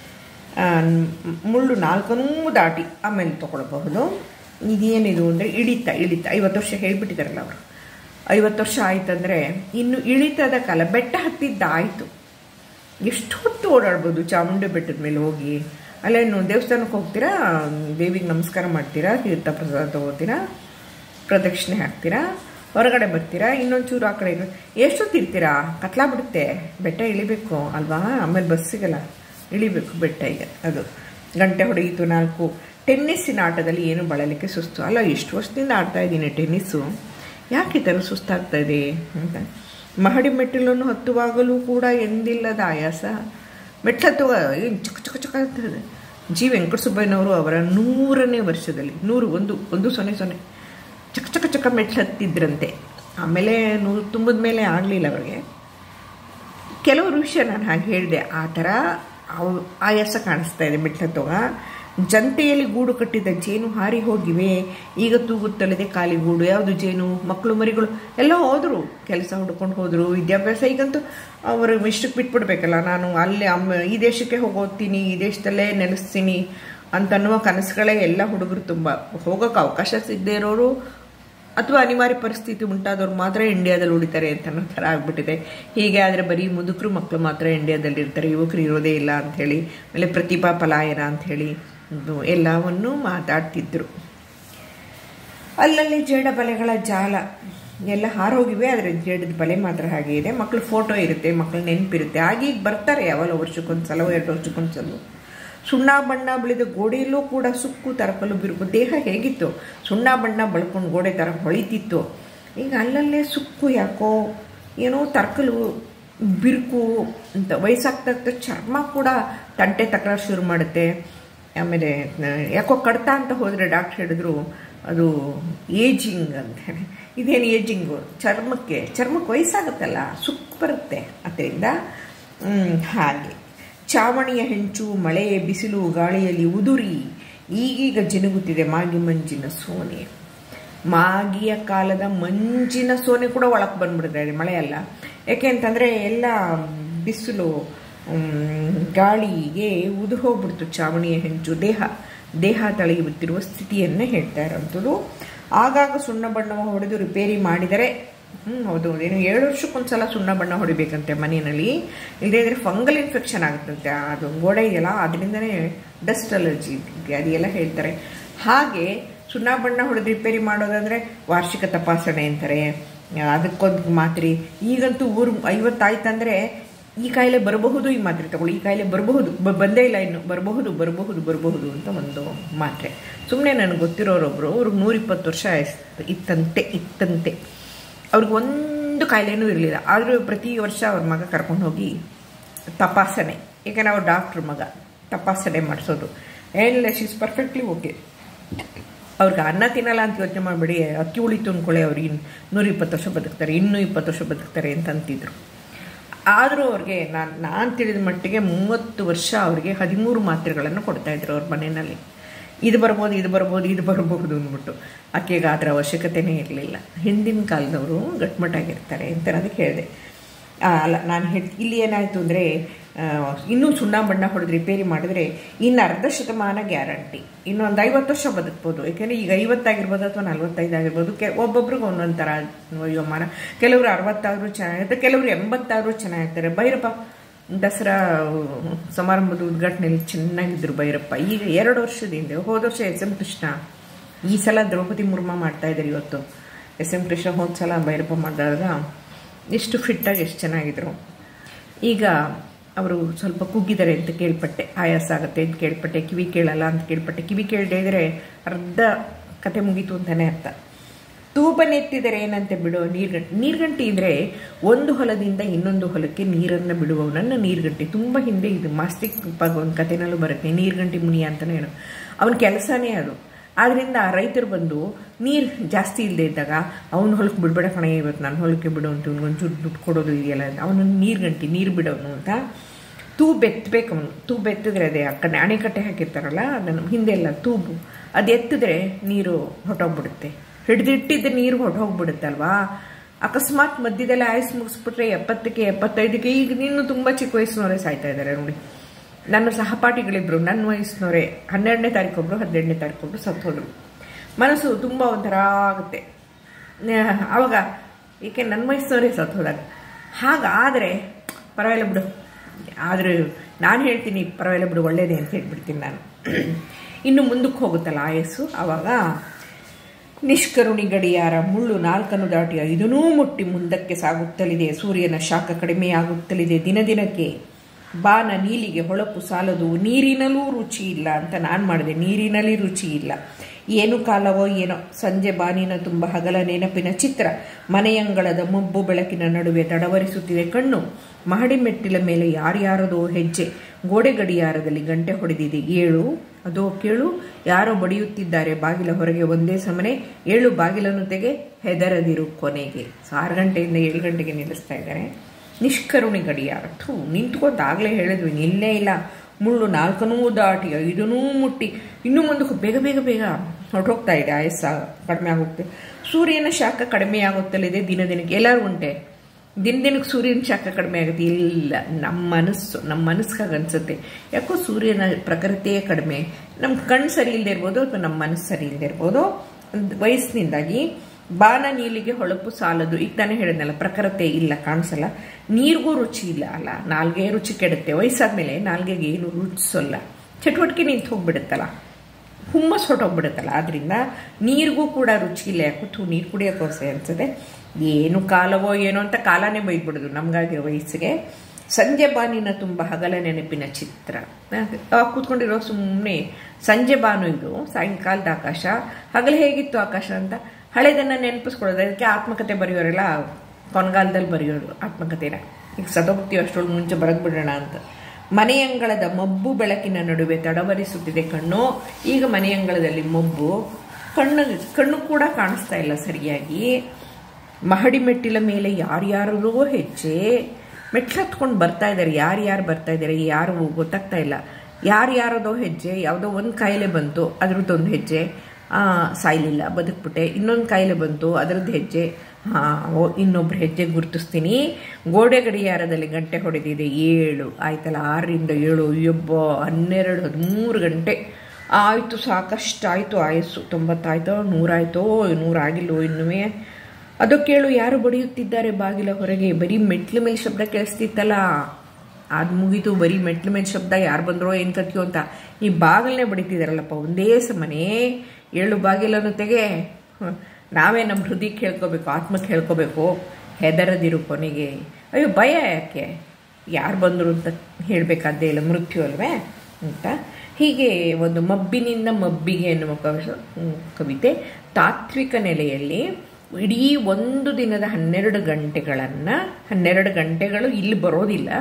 ಮುಳ್ಳು ನಾಲ್ಕನೂ ದಾಟಿ ಆಮೇಲೆ ತೊಗೊಳ್ಬಹುದು. ಇದೇನಿದು ಅಂದರೆ ಇಳಿತ ಇಳಿತ ಐವತ್ತು ವರ್ಷ ಹೇಳಿಬಿಟ್ಟಿದ್ದಾರಲ್ಲ ಅವರು. ಐವತ್ತು ವರ್ಷ ಆಯ್ತಂದರೆ ಇನ್ನು ಇಳಿತದ ಕಾಲ. ಬೆಟ್ಟ ಹತ್ತಿದ್ದಾಯಿತು, ಎಷ್ಟು ಹೊತ್ತು ಓಡಾಡ್ಬೋದು ಚಾಮುಂಡಿ ಬೆಟ್ಟದ ಮೇಲೆ ಹೋಗಿ. ಅಲ್ಲೇನು ದೇವಸ್ಥಾನಕ್ಕೆ ಹೋಗ್ತೀರಾ, ದೇವಿಗೆ ನಮಸ್ಕಾರ ಮಾಡ್ತೀರಾ, ತೀರ್ಥ ಪ್ರಸಾದ ತೊಗೋತೀರಾ, ಪ್ರದಕ್ಷಿಣೆ ಹಾಕ್ತೀರಾ, ಹೊರಗಡೆ ಬರ್ತೀರಾ, ಇನ್ನೊಂಚೂರು ಆ ಕಡೆ ಎಷ್ಟೊತ್ತಿರ್ತೀರಾ, ಕತ್ಲಾಗ್ಬಿಡುತ್ತೆ. ಬೆಟ್ಟ ಇಳಿಬೇಕು ಅಲ್ವಾ, ಆಮೇಲೆ ಬಸ್ ಸಿಗಲ್ಲ, ಇಳಿಬೇಕು ಬೆಟ್ಟ. ಈಗ ಅದು ಗಂಟೆ ಹೊಡೆಯಿತು ನಾಲ್ಕು. ಟೆನ್ನಿಸ್ಸಿನ ಆಟದಲ್ಲಿ ಏನು ಬಳಲಿಕ್ಕೆ ಸುಸ್ತು ಅಲ್ಲ. ಎಷ್ಟು ವರ್ಷದಿಂದ ಆಡ್ತಾ ಇದ್ದೀನಿ ಟೆನ್ನಿಸ್ಸು, ಯಾಕೆ ಈ ಥರ ಸುಸ್ತಾಗ್ತಾ ಇದೆ ಅಂತ. ಮಹಡಿ ಮೆಟ್ಟಿಲನ್ನು ಹತ್ತುವಾಗಲೂ ಕೂಡ ಎಂದಿಲ್ಲದ ಆಯಾಸ. ಮೆಟ್ಲು ಹತ್ತುವ ಏನು ಚಕ ಚಕ ಚಕ ಆಗ್ತದೆ. ಜಿ ವೆಂಕಟಸುಬ್ಬಯ್ಯನವರು ಅವರ ನೂರನೇ ವರ್ಷದಲ್ಲಿ ನೂರು ಒಂದು ಒಂದು ಸೊನ್ನೆ ಸೊನ್ನೆ ಚಕ ಚಕ ಚಕ ಮೆಟ್ಲು ಹತ್ತಿದ್ರಂತೆ. ಆಮೇಲೆ ನೂರು ತುಂಬಿದ ಮೇಲೆ ಆಗಲಿಲ್ಲ ಅವ್ರಿಗೆ. ಕೆಲವರು ವಿಷಯ ನಾನು ಹಾಗೆ ಹೇಳಿದೆ, ಆ ಥರ ಅವು ಆಯಾಸ ಕಾಣಿಸ್ತಾ ಇದೆ ಮೆಟ್ಲು ಹತ್ತುವಾಗ. ಜಂತೆಯಲ್ಲಿ ಗೂಡು ಕಟ್ಟಿದ ಜೇನು ಹಾರಿ ಹೋಗಿವೆ, ಈಗ ತೂಗುತ್ತಲಿದೆ ಖಾಲಿ ಗೂಡು. ಯಾವುದು ಜೇನು? ಮಕ್ಕಳು ಮರಿಗಳು ಎಲ್ಲ ಹೋದರು, ಕೆಲಸ ಹುಡ್ಕೊಂಡು ಹೋದರು, ವಿದ್ಯಾಭ್ಯಾಸ. ಈಗಂತೂ ಅವರು ಇಷ್ಟಕ್ಕೆ ಬಿಟ್ಬಿಡ್ಬೇಕಲ್ಲ, ನಾನು ಅಲ್ಲಿ ಅಮ್ಮ ಈ ದೇಶಕ್ಕೆ ಹೋಗೋತೀನಿ, ಈ ದೇಶದಲ್ಲೇ ನೆಲೆಸ್ತೀನಿ ಅಂತನ್ನುವ ಕನಸುಗಳೇ ಎಲ್ಲ ಹುಡುಗರು. ತುಂಬ ಹೋಗೋಕ್ಕೆ ಅವಕಾಶ ಸಿಗದೇ ಇರೋರು ಅಥವಾ ಅನಿವಾರ್ಯ ಪರಿಸ್ಥಿತಿ ಉಂಟಾದವ್ರು ಮಾತ್ರ ಇಂಡಿಯಾದಲ್ಲಿ ಉಳಿತಾರೆ ಅಂತ ಅನ್ನೋ ಥರ ಆಗ್ಬಿಟ್ಟಿದೆ. ಹೀಗೆ ಆದರೆ ಬರೀ ಮುದುಕರು ಮಕ್ಕಳು ಮಾತ್ರ ಇಂಡಿಯಾದಲ್ಲಿ ಇರ್ತಾರೆ, ಯುವಕರು ಇರೋದೇ ಇಲ್ಲ ಅಂಥೇಳಿ. ಆಮೇಲೆ ಪ್ರತಿಭಾ ಪಲಾಯನ ಅಂಥೇಳಿ ಎಲ್ಲವನ್ನೂ ಮಾತಾಡ್ತಿದ್ರು. ಅಲ್ಲಲ್ಲಿ ಜೇಡ ಬಲೆಗಳ ಜಾಲ ಎಲ್ಲ ಹಾರೋಗಿವೆ, ಆದರೆ ಜೇಡದ ಬಲೆ ಮಾತ್ರ ಹಾಗೆ ಇದೆ. ಮಕ್ಕಳು ಫೋಟೋ ಇರುತ್ತೆ, ಮಕ್ಕಳು ನೆನಪಿರುತ್ತೆ. ಆಗೀಗ ಬರ್ತಾರೆ ಯಾವಲ್ಲ ವರ್ಷಕ್ಕೊಂದು ಸಲ, ಎರಡು ವರ್ಷಕ್ಕೊಂದು ಸಲ. ಸುಣ್ಣ ಬಣ್ಣ ಬೆಳೆದ ಗೋಡೆಯಲ್ಲೂ ಕೂಡ ಸುಕ್ಕು ತರಕಲು ಬಿರುಕು. ದೇಹ ಹೇಗಿತ್ತು, ಸುಣ್ಣ ಬಣ್ಣ ಬಳ್ಕೊಂಡು ಗೋಡೆ ಥರ ಹೊಳಿತಿತ್ತು. ಈಗ ಅಲ್ಲಲ್ಲೇ ಸುಕ್ಕು, ಯಾಕೋ ಏನೋ ತರಕಲು ಬಿರುಕು ಅಂತ. ವಯಸ್ಸಾಗ್ತಾ ಚರ್ಮ ಕೂಡ ತಂಟೆ ತಕರಾರು ಶುರು ಮಾಡುತ್ತೆ. ಆಮೇಲೆ ಯಾಕೋ ಕಡ್ತಾ ಅಂತ ಹೋದರೆ ಡಾಕ್ಟ್ರ್ ಹೇಳಿದ್ರು ಅದು ಏಜಿಂಗ್ ಅಂತೇಳಿ. ಇದೇನು ಏಜಿಂಗು? ಚರ್ಮಕ್ಕೆ ಚರ್ಮಕ್ಕೆ ವಯಸ್ಸಾಗುತ್ತಲ್ಲ, ಸುಕ್ಕು ಬರುತ್ತೆ ಅದರಿಂದ. ಹಾಗೆ ಚಾವಣಿಯ ಹೆಂಚು, ಮಳೆ ಬಿಸಿಲು ಗಾಳಿಯಲ್ಲಿ ಉದುರಿ ಈಗೀಗ ಜಿನುಗುತ್ತಿದೆ ಮಾಗಿ ಮಂಜಿನ ಸೋನೆ. ಮಾಗಿಯ ಕಾಲದ ಮಂಜಿನ ಸೋನೆ ಕೂಡ ಒಳಕ್ಕೆ ಬಂದ್ಬಿಡ್ತಾ ಇದೆ, ಮಳೆ ಅಲ್ಲ. ಯಾಕೆ ಅಂತಂದರೆ ಎಲ್ಲ ಬಿಸಿಲು ಗಾಳಿಗೆ ಉದುರು ಹೋಗ್ಬಿಡ್ತು ಚಾವಣಿಯ ಹೆಂಚು. ದೇಹ ದೇಹ ತಳಗಿ ಬಿತ್ತಿರುವ ಸ್ಥಿತಿಯನ್ನೇ ಹೇಳ್ತಾ ಇರೋಂಥದ್ದು. ಆಗಾಗ ಸುಣ್ಣ ಬಣ್ಣವನ್ನು ಹೊಡೆದು ರಿಪೇರಿ ಮಾಡಿದರೆ, ಹ್ಞೂ ಹೌದು, ಏನು ಏಳು ವರ್ಷಕ್ಕೊಂದ್ಸಲ ಸುಣ್ಣ ಬಣ್ಣ ಹೊಡಿಬೇಕಂತೆ ಮನೆಯಲ್ಲಿ. ಇಲ್ಲದೇ ಇದ್ರೆ ಫಂಗಲ್ ಇನ್ಫೆಕ್ಷನ್ ಆಗುತ್ತಂತೆ. ಅದು ಗೋಡೆ ಇದೆಯಲ್ಲ, ಅದರಿಂದನೇ ಡಸ್ಟ್ ಅಲರ್ಜಿ ಅದೆಲ್ಲ ಹೇಳ್ತಾರೆ. ಹಾಗೆ ಸುಣ್ಣ ಬಣ್ಣ ಹೊಡೆದು ರಿಪೇರಿ ಮಾಡೋದಂದರೆ ವಾರ್ಷಿಕ ತಪಾಸಣೆ ಅಂತಾರೆ. ಅದಕ್ಕೊಂದು ಮಾತ್ರೆ. ಈಗಂತೂ ಊರು ಐವತ್ತಾಯ್ತಂದರೆ ಈ ಕಾಯಿಲೆ ಬರಬಹುದು, ಈ ಮಾತ್ರೆ ತಗೊಳ್ಳಿ, ಈ ಕಾಯಿಲೆ ಬರಬಹುದು, ಬಂದೇ ಇಲ್ಲ ಇನ್ನು, ಬರಬಹುದು ಬರಬಹುದು ಬರಬಹುದು ಅಂತ ಒಂದು ಮಾತ್ರೆ. ಸುಮ್ಮನೆ ನನಗೆ ಗೊತ್ತಿರೋರೊಬ್ಬರು, ಅವ್ರಿಗೆ ನೂರಿಪ್ಪತ್ತು ವರ್ಷ ಇತ್ತಂತೆ ಇತ್ತಂತೆ ಅವ್ರಿಗೆ ಒಂದು ಕಾಯಿಲೆನೂ ಇರಲಿಲ್ಲ. ಆದರೂ ಪ್ರತಿ ವರ್ಷ ಅವ್ರ ಮಗ ಕರ್ಕೊಂಡು ಹೋಗಿ ತಪಾಸಣೆ, ಯಾಕೆಂದ್ರೆ ಅವ್ರ ಡಾಕ್ಟ್ರ್ ಮಗ, ತಪಾಸಣೆ ಮಾಡಿಸೋದು. ಏನಿಲ್ಲ, ಶೀಸ್ ಪರ್ಫೆಕ್ಟ್ಲಿ ಓಕೆ. ಅವ್ರಿಗೆ ಅನ್ನ ತಿನ್ನಲ್ಲ ಅಂತ ಯೋಚನೆ ಮಾಡಿಬಿಡಿ, ಅಕ್ಕಿ ಉಳಿತು ಅಂದ್ಕೊಳ್ಳಿ, ಅವ್ರಿಗೆ ನೂರಿಪ್ಪತ್ತು ವರ್ಷ ಬದುಕ್ತಾರೆ, ಇನ್ನೂ ಇಪ್ಪತ್ತು ವರ್ಷ ಬದುಕ್ತಾರೆ ಅಂತ ಅಂತಿದ್ರು. ಆದರೂ ಅವ್ರಿಗೆ ನಾನು ನಾನು ತಿಳಿದ ಮಟ್ಟಿಗೆ ಮೂವತ್ತು ವರ್ಷ ಅವ್ರಿಗೆ ಹದಿಮೂರು ಮಾತ್ರೆಗಳನ್ನು ಕೊಡ್ತಾಯಿದ್ರು ಅವ್ರ ಮನೆಯಲ್ಲಿ. ಇದು ಬರ್ಬೋದು ಇದು ಬರ್ಬೋದು ಇದು ಬರಬಹುದು ಅಂದ್ಬಿಟ್ಟು. ಆಕೆಗೆ ಅದರ ಅವಶ್ಯಕತೆಯೇ ಇರಲಿಲ್ಲ. ಹಿಂದಿನ ಕಾಲದವರು ಗಟ್ಮಟ್ಟಾಗಿರ್ತಾರೆ ಅಂತ ಅದಕ್ಕೆ ಹೇಳಿದೆ. ಅಲ್ಲ, ನಾನು ಹೇಳಿ ಇಲ್ಲಿ ಏನಾಯಿತು ಅಂದರೆ, ಇನ್ನೂ ಸುಣ್ಣ ಬಣ್ಣ ಹೊಡೆದು ರಿಪೇರಿ ಮಾಡಿದ್ರೆ ಇನ್ನು ಅರ್ಧ ಶತಮಾನ ಗ್ಯಾರಂಟಿ, ಇನ್ನೊಂದು ಐವತ್ತು ವರ್ಷ ಬದುಕ್ಬೋದು. ಯಾಕೆಂದರೆ ಈಗ ಐವತ್ತಾಗಿರ್ಬೋದು ಅಥವಾ ನಲ್ವತ್ತೈದು ಆಗಿರ್ಬೋದು. ಕೆ ಒಬ್ಬೊಬ್ರಿಗೆ ಒಂದೊಂದು ಥರ ವಯೋಮಾನ. ಕೆಲವರು ಅರವತ್ತಾದರೂ ಚೆನ್ನಾಗಿರ್ತಾರೆ, ಕೆಲವರು ಎಂಬತ್ತಾದರೂ ಚೆನ್ನಾಗಿರ್ತಾರೆ. ಭೈರಪ್ಪ ದಸರಾ ಸಮಾರಂಭದ ಉದ್ಘಾಟನೆಯಲ್ಲಿ ಚೆನ್ನಾಗಿದ್ದರು ಭೈರಪ್ಪ. ಈಗ ಎರಡು ವರ್ಷದ ಹಿಂದೆ, ಹೋದ ವರ್ಷ ಎಸ್ ಎಂ ಕೃಷ್ಣ, ಈ ಸಲ ದ್ರೌಪದಿ ಮುರ್ಮು ಮಾಡ್ತಾಯಿದ್ದಾರೆ. ಇವತ್ತು ಎಸ್ ಎಂ ಕೃಷ್ಣ ಹೋದ ಸಲ ಭೈರಪ್ಪ ಮಾಡಿದಾಗ ಎಷ್ಟು ಫಿಟ್ಟಾಗಿ ಎಷ್ಟು ಚೆನ್ನಾಗಿದ್ರು. ಈಗ ಅವರು ಸ್ವಲ್ಪ ಕುಗ್ಗಿದ್ದಾರೆ ಅಂತ ಕೇಳ್ಪಟ್ಟೆ, ಆಯಾಸ ಆಗುತ್ತೆ ಅಂತ ಕೇಳ್ಪಟ್ಟೆ, ಕಿವಿ ಕೇಳಲ್ಲ ಅಂತ ಕೇಳ್ಪಟ್ಟೆ. ಕಿವಿ ಕೇಳದೇ ಇದ್ದರೆ ಅರ್ಧ ಕತೆ ಮುಗೀತು ಅಂತಲೇ ಅರ್ಥ. ತೂಬನೆತ್ತಿದರೆ ಏನಂತೆ ಬಿಡೋ ನೀರ್ಗಂಟಿ. ನೀರ್ಗಂಟಿ ಅಂದರೆ ಒಂದು ಹೊಲದಿಂದ ಇನ್ನೊಂದು ಹೊಲಕ್ಕೆ ನೀರನ್ನು ಬಿಡುವವನನ್ನು ನೀರ್ಗಂಟಿ. ತುಂಬ ಹಿಂದೆ ಇದು ಮಾಸ್ತಿಕ್ ಒಂದು ಕಥೆನಲ್ಲೂ ಬರುತ್ತೆ, ನೀರ್ಗಂಟಿ ಮುನಿಯ ಅಂತಲೇ ಹೇಳೋ. ಅವನ ಕೆಲಸನೇ ಅದು. ಆದ್ದರಿಂದ ರೈತರು ಬಂದು ನೀರು ಜಾಸ್ತಿ ಇಲ್ಲದೆ ಇದ್ದಾಗ ಅವನ ಹೊಲಕ್ಕೆ ಬಿಡಬೇಡ ಕಣೆ, ಇವತ್ತು ನನ್ನ ಹೊಲಕ್ಕೆ ಬಿಡು ಅಂತ ಒಂಚೂರು ದುಡ್ಡು ಕೊಡೋದು ಇದೆಯಲ್ಲ, ಅವನನ್ನು ನೀರ್ಗಂಟಿ, ನೀರು ಬಿಡೋನು ಅಂತ. ತೂಬು ಎತ್ತಬೇಕು ಅವನು. ತೂಬು ಎತ್ತಿದ್ರೆ ಅದೇ ಆ ಕಡೆ ಅಣೆಕಟ್ಟೆ ಹಾಕಿರ್ತಾರಲ್ಲ ಅದನ್ನು ಹಿಂದೆ ಎಲ್ಲ ತೂಬು ಅದು ಎತ್ತಿದ್ರೆ ನೀರು ಹೊಟ್ಟೋಗ್ಬಿಡುತ್ತೆ. ಹಿಡಿದಿಟ್ಟಿದ್ದ ನೀರು ಹೊಟ್ಟೋಗ್ಬಿಡುತ್ತಲ್ವಾ. ಅಕಸ್ಮಾತ್ ಮಧ್ಯದಲ್ಲಿ ಆಯಸ್ ಮುಗಿಸ್ಬಿಟ್ರೆ ಎಪ್ಪತ್ತಕ್ಕೆ ಎಪ್ಪತ್ತೈದಕ್ಕೆ ಈಗ ಇನ್ನೂ ತುಂಬ ಚಿಕ್ಕ ವಯಸ್ಸಿನವರೇ ಸಾಯ್ತಾ ಇದ್ದಾರೆ ನೋಡಿ. ನನ್ನ ಸಹಪಾಠಿಗಳಿಬ್ರು ನನ್ನ ವಯಸ್ಸಿನವರೇ ಹನ್ನೆರಡನೇ ತಾರೀಕೊಬ್ರು ಹದಿನೆಂಟನೇ ತಾರೀಕೊಬ್ರು ಸತ್ತೋದ್ರು. ಮನಸ್ಸು ತುಂಬ ಒಂಥರ ಆಗುತ್ತೆ ಆವಾಗ, ಏಕೆ ನನ್ನ ವಯಸ್ಸಿನವರೇ ಸತ್ತೋದಾಗ. ಹಾಗಾದರೆ ಪರವಾಗಿಲ್ಲ ಬಿಡು, ಆದರೆ ನಾನು ಹೇಳ್ತೀನಿ ಪರವಾಗಿಲ್ಲ ಬಿಡು ಒಳ್ಳೇದೇ ಅಂತ ಹೇಳ್ಬಿಡ್ತೀನಿ ನಾನು. ಇನ್ನು ಮುಂದಕ್ಕೆ ಹೋಗುತ್ತಲ್ಲ ಆಯಸ್ಸು, ಆವಾಗ ನಿಷ್ಕರುಣಿ ಗಡಿಯಾರ ಮುಳ್ಳು ನಾಲ್ಕನ್ನು ದಾಟಿ ಐದನೂ ಮುಟ್ಟಿ ಮುಂದಕ್ಕೆ ಸಾಗುತ್ತಲಿದೆ. ಸೂರ್ಯನ ಶಾಖ ಕಡಿಮೆಯಾಗುತ್ತಲಿದೆ ದಿನ ದಿನಕ್ಕೆ. ಬಾನ ನೀಲಿಗೆ ಹೊಳಪು ಸಾಲದು, ನೀರಿನಲ್ಲೂ ರುಚಿ ಇಲ್ಲ ಅಂತ ನಾನು ಮಾಡಿದೆ. ನೀರಿನಲ್ಲಿ ರುಚಿ ಇಲ್ಲ. ಏನು ಕಾಲವೋ ಏನೋ, ಸಂಜೆ ಬಾನಿನ ತುಂಬ ಹಗಲ ನೆನಪಿನ ಚಿತ್ರ. ಮನೆಯಂಗಳದ ಮಬ್ಬು ಬೆಳಕಿನ ನಡುವೆ ತಡವರಿಸುತ್ತಿದೆ ಕಣ್ಣು. ಮಹಡಿ ಮೆಟ್ಟಿಲ ಮೇಲೆ ಯಾರ್ಯಾರದೋ ಹೆಜ್ಜೆ. ಗೋಡೆ ಗಡಿಯಾರದಲ್ಲಿ ಗಂಟೆ ಹೊಡೆದಿದೆ. ಏಳು, ಅದೋ ಕೇಳು, ಯಾರೋ ಬಡಿಯುತ್ತಿದ್ದಾರೆ ಬಾಗಿಲ ಹೊರಗೆ ಒಂದೇ ಸಮನೆ. ಏಳು, ಬಾಗಿಲನ್ನು ತೆಗೆ, ಹೆದರದಿರು ಕೊನೆಗೆ. ಆರು ಗಂಟೆಯಿಂದ ಏಳು ಗಂಟೆಗೆ ನಿಲ್ಲಿಸ್ತಾ ಇದ್ದಾರೆ. ನಿಷ್ಕರುಣಿ ಗಡಿಯಾರ ಥೂ ನಿಂತ್ಕೊಂಡಾಗಲೇ ಹೇಳಿದ್ವಿ ನಿಲ್ಲೇ ಇಲ್ಲ. ಮುಳ್ಳು ನಾಲ್ಕನೂ ದಾಟಿ ಐದನೂ ಮುಟ್ಟಿ ಇನ್ನೂ ಮುಂದಕ್ಕೆ ಬೇಗ ಬೇಗ ಬೇಗ ಹೊರಟೋಗ್ತಾ ಇದೆ. ಆಯಸ್ಸ ಕಡಿಮೆ ಆಗುತ್ತೆ. ಸೂರ್ಯನ ಶಾಖ ಕಡಿಮೆ ಆಗುತ್ತಲಿದೆ ದಿನ ದಿನಕ್ಕೆ. ಎಲ್ಲರೂ ಉಂಟೆ ದಿನ ದಿನಕ್ಕೆ ಸೂರ್ಯನ ಶಾಖ ಕಡಿಮೆ ಆಗುತ್ತೆ? ಇಲ್ಲ, ನಮ್ಮ ಮನಸ್ಸು ನಮ್ಮ ಮನಸ್ಸಿಗೆ ಅನಿಸುತ್ತೆ ಯಾಕೋ ಸೂರ್ಯನ ಪ್ರಖರತೆಯೇ ಕಡಿಮೆ. ನಮ್ಮ ಕಣ್ಣು ಸರಿ ಇಲ್ಲದೆ ಇರ್ಬೋದು ಅಥವಾ ನಮ್ಮ ಮನಸ್ಸು ಸರಿ ಇಲ್ಲದೆ ಇರ್ಬೋದು. ವಯಸ್ಸಿನಿಂದಾಗಿ ಬಾನ ನೀಲಿಗೆ ಹೊಳಪು ಸಾಲದು. ಈಗ ತಾನೇ ಹೇಳಿದ್ನಲ್ಲ, ಪ್ರಖರತೆ ಇಲ್ಲ, ಕಾಣಿಸಲ್ಲ. ನೀರಿಗೂ ರುಚಿ ಇಲ್ಲ ಅಲ್ಲ, ನಾಲ್ಗೆ ರುಚಿ ಕೆಡುತ್ತೆ. ವಯಸ್ಸಾದ್ಮೇಲೆ ನಾಲ್ಗೆಗೆ ಏನು ರುಚಿಸಲ್ಲ, ಚಟುವಟಿಕೆ ನಿಂತು ಹೋಗ್ಬಿಡುತ್ತಲ್ಲ, ಹುಮ್ಮಸ್ ಹೊಟ್ಟೋಗ್ಬಿಡುತ್ತಲ್ಲ. ಆದ್ರಿಂದ ನೀರಿಗೂ ಕೂಡ ರುಚಿ ಇಲ್ಲ. ಯಾಕೂ ನೀರು ಕುಡಿಯೋಕೋಸೆ ಅನ್ಸುತ್ತೆ. ಏನು ಕಾಲವೋ ಏನೋ ಅಂತ ಕಾಲನೇ ಬೈದ್ಬಿಡೋದು ನಮಗಾಗಿರೋ ವಯಸ್ಸಿಗೆ. ಸಂಜೆ ಬಾನಿನ ತುಂಬ ಹಗಲ ನೆನಪಿನ ಚಿತ್ರ. ಕೂತ್ಕೊಂಡಿರೋ ಸುಮ್ಮನೆ ಸಂಜೆ ಬಾನು ಇದು, ಸಾಯಂಕಾಲದ ಆಕಾಶ. ಹಗಲು ಹೇಗಿತ್ತು ಆಕಾಶ ಅಂತ ಹಳೆದನ್ನು ನೆನಪಿಸ್ಕೊಳ್ಳೋದು. ಅದಕ್ಕೆ ಆತ್ಮಕತೆ ಬರೆಯೋರೆಲ್ಲ ಕೊನೆಗಾಲದಲ್ಲಿ ಬರೆಯೋರು ಆತ್ಮಕತೆನ. ಈಗ ಸದೋಗ್ತೀವಿ ಅಷ್ಟೊಳಗೆ ಮುಂಚೆ ಬರೆದು ಬಿಡೋಣ ಅಂತ. ಮನೆಯಂಗಳದ ಮಬ್ಬು ಬೆಳಕಿನ ನಡುವೆ ತಡವರಿಸುತ್ತಿದೆ ಕಣ್ಣು. ಈಗ ಮನೆಯಂಗಳದಲ್ಲಿ ಮಬ್ಬು, ಕಣ್ಣು ಕಣ್ಣು ಕೂಡ ಕಾಣಿಸ್ತಾ ಇಲ್ಲ ಸರಿಯಾಗಿ. ಮಹಡಿ ಮೆಟ್ಟಿಲ ಮೇಲೆ ಯಾರ್ಯಾರದೋ ಹೆಜ್ಜೆ. ಮೆಟ್ಲು ಹತ್ಕೊಂಡು ಬರ್ತಾ ಇದ್ದಾರೆ. ಯಾರ್ಯಾರು ಬರ್ತಾ ಇದ್ದಾರೆ ಯಾರು ಗೊತ್ತಾಗ್ತಾ ಇಲ್ಲ. ಯಾರ್ಯಾರದೋ ಹೆಜ್ಜೆ. ಯಾವುದೋ ಒಂದು ಕಾಯಿಲೆ ಬಂತು, ಅದ್ರದ್ದೊಂದು ಹೆಜ್ಜೆ, ಸಾಯ್ಲಿಲ್ಲ, ಬದುಕ್ಬಿಟ್ಟೆ. ಇನ್ನೊಂದು ಕಾಯಿಲೆ ಬಂತು, ಅದರದ್ದು ಹೆಜ್ಜೆ, ಹಾಂ ಇನ್ನೊಬ್ರು ಹೆಜ್ಜೆ ಗುರುತಿಸ್ತೀನಿ. ಗೋಡೆ ಗಡಿಯಾರದಲ್ಲಿ ಗಂಟೆ ಹೊಡೆದಿದೆ. ಏಳು ಆಯ್ತಲ್ಲ, ಆರರಿಂದ ಏಳು, ಅಯ್ಯಬ್ಬ ಹನ್ನೆರಡು ಹದಿಮೂರು ಗಂಟೆ ಆಯಿತು. ಸಾಕಷ್ಟಾಯಿತು ಆಯಸ್ಸು. ತೊಂಬತ್ತಾಯ್ತೋ ನೂರಾಯ್ತೋ ನೂರಾಗಿಲ್ವೋ ಇನ್ನುವೇ. ಅದಕ್ಕೇಳು, ಯಾರು ಬಡಿಯುತ್ತಿದ್ದಾರೆ ಬಾಗಿಲ ಹೊರಗೆ. ಬರೀ ಮೆಟ್ಲ ಮೇಲೆ ಶಬ್ದ ಕೇಳಿಸ್ತಿತ್ತಲ್ಲ, ಅದು ಮುಗೀತು. ಬರೀ ಮೆಟ್ಲ ಮೇಲೆ ಶಬ್ದ, ಯಾರು ಬಂದರೋ ಏನು ಕತ್ಯೋ ಅಂತ. ಈ ಬಾಗಿಲನ್ನೇ ಬಡಿತಿದಾರಲ್ಲಪ್ಪ ಒಂದೇ ಸಮನೆ. ಏಳು ಬಾಗಿಲನ್ನು ತೆಗೆ. ನಾವೇ ನಮ್ಮ ಹೃದಯಕ್ಕೆ ಹೇಳ್ಕೋಬೇಕು, ಆತ್ಮಕ್ಕೆ ಹೇಳ್ಕೋಬೇಕು, ಹೆದರದಿರು ಕೊನೆಗೆ. ಅಯ್ಯೋ ಭಯ ಯಾಕೆ, ಯಾರು ಬಂದರು ಅಂತ ಹೇಳಬೇಕಾದ್ದೇ ಇಲ್ಲ, ಮೃತ್ಯು ಅಲ್ವೇ ಅಂತ. ಹೀಗೆ ಒಂದು ಮಬ್ಬಿನಿಂದ ಮಬ್ಬಿಗೆ ಎನ್ನುವ ಕವಿತೆ ತಾತ್ವಿಕ ನೆಲೆಯಲ್ಲಿ ಇಡೀ ಒಂದು ದಿನದ ಹನ್ನೆರಡು ಗಂಟೆಗಳನ್ನು ಹನ್ನೆರಡು ಗಂಟೆಗಳು ಇಲ್ಲಿ ಬರೋದಿಲ್ಲ,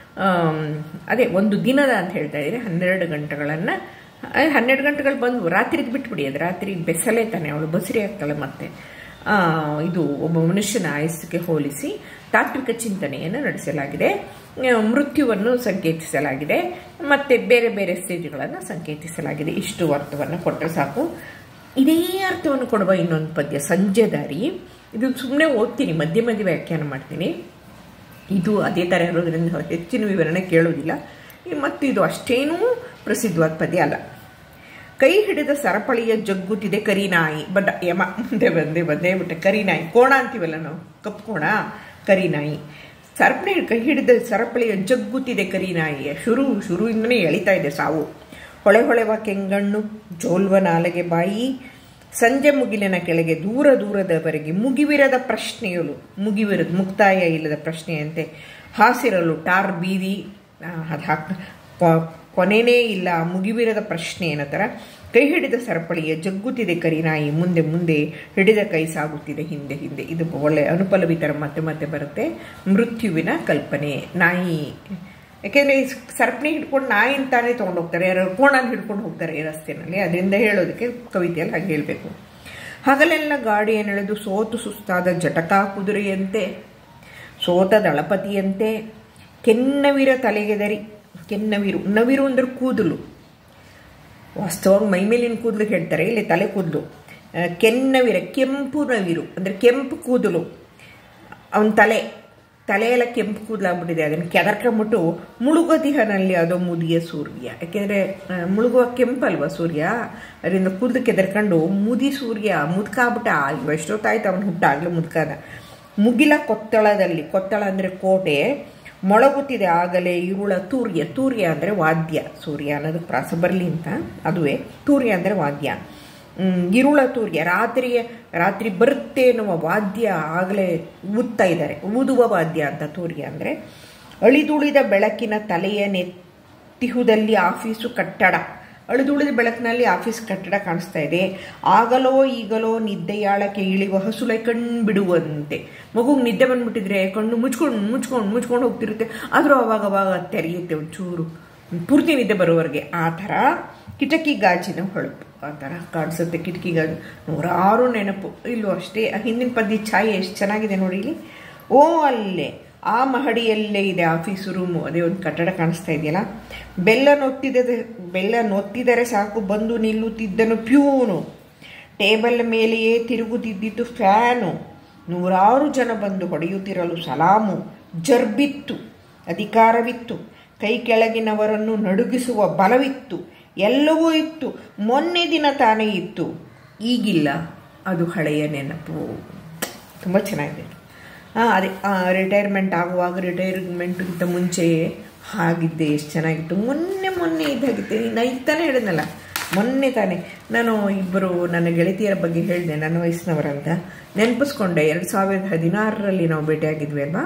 ಅದೇ ಒಂದು ದಿನದ ಅಂತ ಹೇಳ್ತಾ ಇದ್ದೀರಿ. ಹನ್ನೆರಡು ಗಂಟೆಗಳನ್ನು ಹನ್ನೆರಡು ಗಂಟೆಗಳು ಬಂದು ರಾತ್ರಿಗೆ ಬಿಟ್ಬಿಡಿ. ಅದು ರಾತ್ರಿ ಬೆಸಲೇ ತಾನೆ, ಅವಳು ಬಸರಿ ಆಗ್ತಾಳೆ. ಮತ್ತೆ ಇದು ಒಬ್ಬ ಮನುಷ್ಯನ ಆಯಸ್ಸಿಗೆ ಹೋಲಿಸಿ ತಾತ್ವಿಕ ಚಿಂತನೆಯನ್ನು ನಡೆಸಲಾಗಿದೆ. ಮೃತ್ಯುವನ್ನು ಸಂಕೇತಿಸಲಾಗಿದೆ, ಮತ್ತು ಬೇರೆ ಬೇರೆ ಸ್ಟೇಜ್ಗಳನ್ನು ಸಂಕೇತಿಸಲಾಗಿದೆ. ಇಷ್ಟು ಅರ್ಥವನ್ನು ಕೊಟ್ಟರೆ ಸಾಕು. ಇದೇ ಅರ್ಥವನ್ನು ಕೊಡುವ ಇನ್ನೊಂದು ಪದ್ಯ ಸಂಜೆ ದಾರಿ. ಇದು ಸುಮ್ಮನೆ ಓದ್ತೀನಿ, ಮಧ್ಯೆ ಮಧ್ಯೆ ವ್ಯಾಖ್ಯಾನ ಮಾಡ್ತೀನಿ. ಇದು ಅದೇ ಥರ ಇರೋದ್ರಿಂದ ಹೆಚ್ಚಿನ ವಿವರಣೆ ಕೇಳೋದಿಲ್ಲ. ಮತ್ತು ಇದು ಅಷ್ಟೇನೂ ಪ್ರಸಿದ್ಧವಾದ ಪದ್ಯ ಅಲ್ಲ. ಕೈ ಹಿಡಿದ ಸರಪಳಿಯ ಜಗ್ಗುತ್ತಿದೆ ಕರಿನಾಯಿ. ಬಡ್ಡ ಯಮ ಮುಂದೆ ಬಂದೇ ಬಂದೇ ಬಿಟ್ಟೆ. ಕರಿನಾಯಿ, ಕೋಣ ಅಂತೀವಲ್ಲ ನಾವು, ಕಪ್ಪು ಕೋಣ, ಕರಿನಾಯಿ. ಸರಪಳಿ ಕೈ ಹಿಡಿದ ಸರಪಳಿಯ ಜಗ್ಗುತ್ತಿದೆ ಕರಿನಾಯಿಯ. ಶುರು ಶುರುವಿಂದನೇ ಎಳಿತಾ ಇದೆ ಸಾವು. ಹೊಳೆ ಹೊಳೆವ ಕೆಂಗಣ್ಣು, ಜೋಲ್ವ ನಾಲೆಗೆ ಬಾಯಿ. ಸಂಜೆ ಮುಗಿಲಿನ ಕೆಳಗೆ ದೂರ ದೂರದವರೆಗೆ ಮುಗಿವಿರದ ಪ್ರಶ್ನೆಯಲು, ಮುಗಿವಿರದ ಮುಕ್ತಾಯ ಇಲ್ಲದ ಪ್ರಶ್ನೆಯಂತೆ. ಹಾಸಿರಲು ಟಾರ್ ಬೀದಿ, ಅದು ಹಾಕ್ ಕೊನೆಯೇ ಇಲ್ಲ, ಮುಗಿವಿರದ ಪ್ರಶ್ನೆ ಅನ್ನೋ ಥರ. ಕೈ ಹಿಡಿದ ಸರಪಳಿಯ ಜಗ್ಗುತ್ತಿದೆ ಕರಿನಾಯಿ, ಮುಂದೆ ಮುಂದೆ ಹಿಡಿದ ಕೈ ಸಾಗುತ್ತಿದೆ ಹಿಂದೆ ಹಿಂದೆ. ಇದು ಒಳ್ಳೆ ಅನುಪಲವಿ ಥರ ಮತ್ತೆ ಮತ್ತೆ ಬರುತ್ತೆ. ಮೃತ್ಯುವಿನ ಕಲ್ಪನೆ. ನಾಯಿ, ಯಾಕೆಂದರೆ ಸರಪಣಿ ಹಿಡ್ಕೊಂಡು ನಾಯಿ ಅಂತಾನೆ ತೊಗೊಂಡೋಗ್ತಾರೆ, ಯಾರು ಕೋಣನ ಹಿಡ್ಕೊಂಡು ಹೋಗ್ತಾರೆ ಈ ರಸ್ತೆಯಲ್ಲಿ. ಅದರಿಂದ ಹೇಳೋದಕ್ಕೆ ಕವಿತೆಯಲ್ಲಿ ಹಾಗೆ ಹೇಳಬೇಕು. ಹಗಲೆಲ್ಲ ಗಾಡಿಯನ್ನೆಳೆದು ಸೋತು ಸುಸ್ತಾದ ಜಟಕಾ ಕುದುರೆಯಂತೆ, ಸೋತ ದಳಪತಿಯಂತೆ, ಕೆನ್ನವಿರ ತಲೆಗೆದರಿ ಕೆನ್ನವಿರು. ನವಿರು ಅಂದರೆ ಕೂದಲು. ವಾಸ್ತವವಾಗಿ ಮೈಮೇಲಿನ ಕೂದಲು ಹೇಳ್ತಾರೆ, ಇಲ್ಲಿ ತಲೆ ಕೂದಲು. ಕೆನ್ನವಿರ ಕೆಂಪು ನವಿರು ಅಂದರೆ ಕೆಂಪು ಕೂದಲು. ಅವನ ತಲೆ ತಲೆಯೆಲ್ಲ ಕೆಂಪು ಕೂದಲಾಗ್ಬಿಟ್ಟಿದೆ. ಅದನ್ನು ಕೆದರ್ಕೊಂಬಿಟ್ಟು ಮುಳುಗೋದಿಹನಲ್ಲಿ ಅದೋ ಮುದಿಯ ಸೂರ್ಯ. ಯಾಕೆಂದರೆ ಮುಳುಗುವ ಕೆಂಪಲ್ವ ಸೂರ್ಯ, ಅದರಿಂದ ಕೂದಲು ಕೆದರ್ಕೊಂಡು ಮುದಿ ಸೂರ್ಯ ಮುದ್ಕಾಗ್ಬಿಟ್ಟ. ಇವ ಎಷ್ಟೊತ್ತಾಯ್ತು ಅವನು ಹುಟ್ಟಾಗಲೇ ಮುದ್ಕಾದ. ಮುಗಿಲ ಕೊತ್ತಳದಲ್ಲಿ, ಕೊತ್ತಳ ಅಂದರೆ ಕೋಟೆ, ಮೊಳಗುತ್ತಿದೆ ಆಗಲೇ ಇರುಳ ತೂರ್ಯ. ತೂರ್ಯ ಅಂದರೆ ವಾದ್ಯ, ಸೂರ್ಯ ಅನ್ನೋದಕ್ಕೆ ಪ್ರಾಸ ಬರಲಿ ಅಂತ ಅದುವೇ. ತೂರ್ಯ ಅಂದರೆ ವಾದ್ಯ. ಇರುಳ ತೂರ್ಯ, ರಾತ್ರಿಯ ರಾತ್ರಿ ಬರುತ್ತೆ ಎನ್ನುವ ವಾದ್ಯ ಆಗಲೇ ಊದ್ತಾ ಇದ್ದಾರೆ, ಊದುವ ವಾದ್ಯ ಅಂತ ತೂರ್ಯ ಅಂದರೆ. ಅಳಿದುಳಿದ ಬೆಳಕಿನ ತಲೆಯ ನೆತ್ತಿಹುದಲ್ಲಿ ಆಫೀಸು ಕಟ್ಟಡ. ಅಳಿದುಳಿದ ಬೆಳಕಿನಲ್ಲಿ ಆಫೀಸ್ ಕಟ್ಟಡ ಕಾಣಿಸ್ತಾ ಇದೆ. ಆಗಲೋ ಈಗಲೋ ನಿದ್ದೆಯಾಳಕ್ಕೆ ಇಳಿಯುವ ಹಸುಲೆ ಕಣ್ಣು ಬಿಡುವಂತೆ. ಮಗುಗೆ ನಿದ್ದೆ ಬಂದ್ಬಿಟ್ಟಿದ್ರೆ ಕಣ್ಣು ಮುಚ್ಕೊಂಡು ಮುಚ್ಕೊಂಡು ಮುಚ್ಕೊಂಡು ಹೋಗ್ತಿರುತ್ತೆ, ಆದರೂ ಅವಾಗ ಅವಾಗ ತೆರೆಯುತ್ತೆ ಒಂಚೂರು, ಪೂರ್ತಿ ನಿದ್ದೆ ಬರೋವರೆಗೆ. ಆ ಥರ ಕಿಟಕಿ ಗಾಜಿನ ಹೊಳಪು ಆ ಥರ ಕಾಣಿಸುತ್ತೆ ಕಿಟಕಿ ಗಾಜು. ನೂರಾರು ನೆನಪು. ಇಲ್ಲೂ ಅಷ್ಟೇ, ಹಿಂದಿನ ಪದ್ಯ ಛಾಯೆ ಎಷ್ಟು ಚೆನ್ನಾಗಿದೆ ನೋಡಿ ಇಲ್ಲಿ. ಓ ಅಲ್ಲೇ ಆ ಮಹಡಿಯಲ್ಲೇ ಇದೆ ಆಫೀಸು ರೂಮು. ಅದೇ ಒಂದು ಕಟ್ಟಡ ಕಾಣಿಸ್ತಾ ಇದೆಯಲ್ಲ. ಬೆಲ್ಲ ನೊತ್ತಿದ ಬೆಲ್ಲ ನೊತ್ತಿದರೆ ಸಾಕು ಬಂದು ನಿಲ್ಲುತ್ತಿದ್ದನು ಪ್ಯೂನು. ಟೇಬಲ್ ಮೇಲೆಯೇ ತಿರುಗುತ್ತಿದ್ದಿತ್ತು ಫ್ಯಾನು. ನೂರಾರು ಜನ ಬಂದು ಹೊಡೆಯುತ್ತಿರಲು ಸಲಾಮು. ಜರ್ಬಿತ್ತು, ಅಧಿಕಾರವಿತ್ತು, ಕೈ ಕೆಳಗಿನವರನ್ನು ನಡುಗಿಸುವ ಬಲವಿತ್ತು, ಎಲ್ಲವೂ ಇತ್ತು. ಮೊನ್ನೆ ದಿನ ತಾನೇ ಇತ್ತು, ಈಗಿಲ್ಲ, ಅದು ಹಳೆಯ ನೆನಪು. ತುಂಬ ಚೆನ್ನಾಗಿದೆ. ಹಾಂ, ಅದೇ ರಿಟೈರ್ಮೆಂಟ್ ಆಗುವಾಗ ರಿಟೈರ್ಮೆಂಟ್ಗಿಂತ ಮುಂಚೆಯೇ ಹಾಗಿದ್ದೆ, ಎಷ್ಟು ಚೆನ್ನಾಗಿತ್ತು. ಮೊನ್ನೆ ಮೊನ್ನೆ ಇದ್ದಾಗಿತ್ತೆ. ನೈತಾನೆ ಹೇಳಿದ್ನಲ್ಲ, ಮೊನ್ನೆ ತಾನೇ. ನಾನು ಇಬ್ಬರು ನನ್ನ ಗೆಳತಿಯರ ಬಗ್ಗೆ ಹೇಳಿದೆ, ನನ್ನ ವಯಸ್ಸಿನವರಂತ ನೆನಪಿಸ್ಕೊಂಡೆ. ಎರಡು ಸಾವಿರದ ಹದಿನಾರರಲ್ಲಿ ನಾವು ಭೇಟಿಯಾಗಿದ್ವಿ ಅಲ್ವಾ,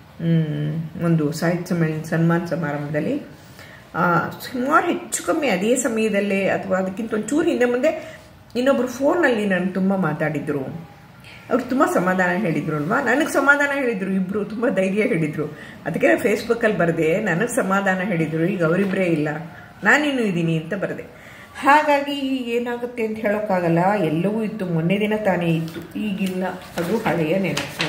ಒಂದು ಸಾಹಿತ್ಯ ಸಮ್ಮೇಳನ ಸನ್ಮಾನ ಸಮಾರಂಭದಲ್ಲಿ. ಸುಮಾರು ಹೆಚ್ಚು ಕಮ್ಮಿ ಅದೇ ಸಮಯದಲ್ಲೇ ಅಥವಾ ಅದಕ್ಕಿಂತ ಒಂಚೂರು ಹಿಂದೆ ಮುಂದೆ ಇನ್ನೊಬ್ಬರು ಫೋನಲ್ಲಿ ನಾನು ತುಂಬ ಮಾತಾಡಿದರು. ಅವ್ರು ತುಂಬ ಸಮಾಧಾನ ಹೇಳಿದರು ಅಲ್ವಾ. ನನಗೆ ಸಮಾಧಾನ ಹೇಳಿದರು, ಇಬ್ಬರು ತುಂಬ ಧೈರ್ಯ ಹೇಳಿದರು. ಅದಕ್ಕೆ ನಾನು ಫೇಸ್ಬುಕ್ಕಲ್ಲಿ ಬರೆದೆ, ನನಗೆ ಸಮಾಧಾನ ಹೇಳಿದರು, ಈಗ ಅವರಿಬ್ಬರೇ ಇಲ್ಲ, ನಾನಿನ್ನೂ ಇದ್ದೀನಿ ಅಂತ ಬರೆದೆ. ಹಾಗಾಗಿ ಏನಾಗುತ್ತೆ ಅಂತ ಹೇಳೋಕ್ಕಾಗಲ್ಲ. ಎಲ್ಲವೂ ಇತ್ತು, ಮೊನ್ನೆ ದಿನ ತಾನೇ ಇತ್ತು, ಈಗಿಲ್ಲ, ಅದು ಹಳೆಯ ನೆನಪು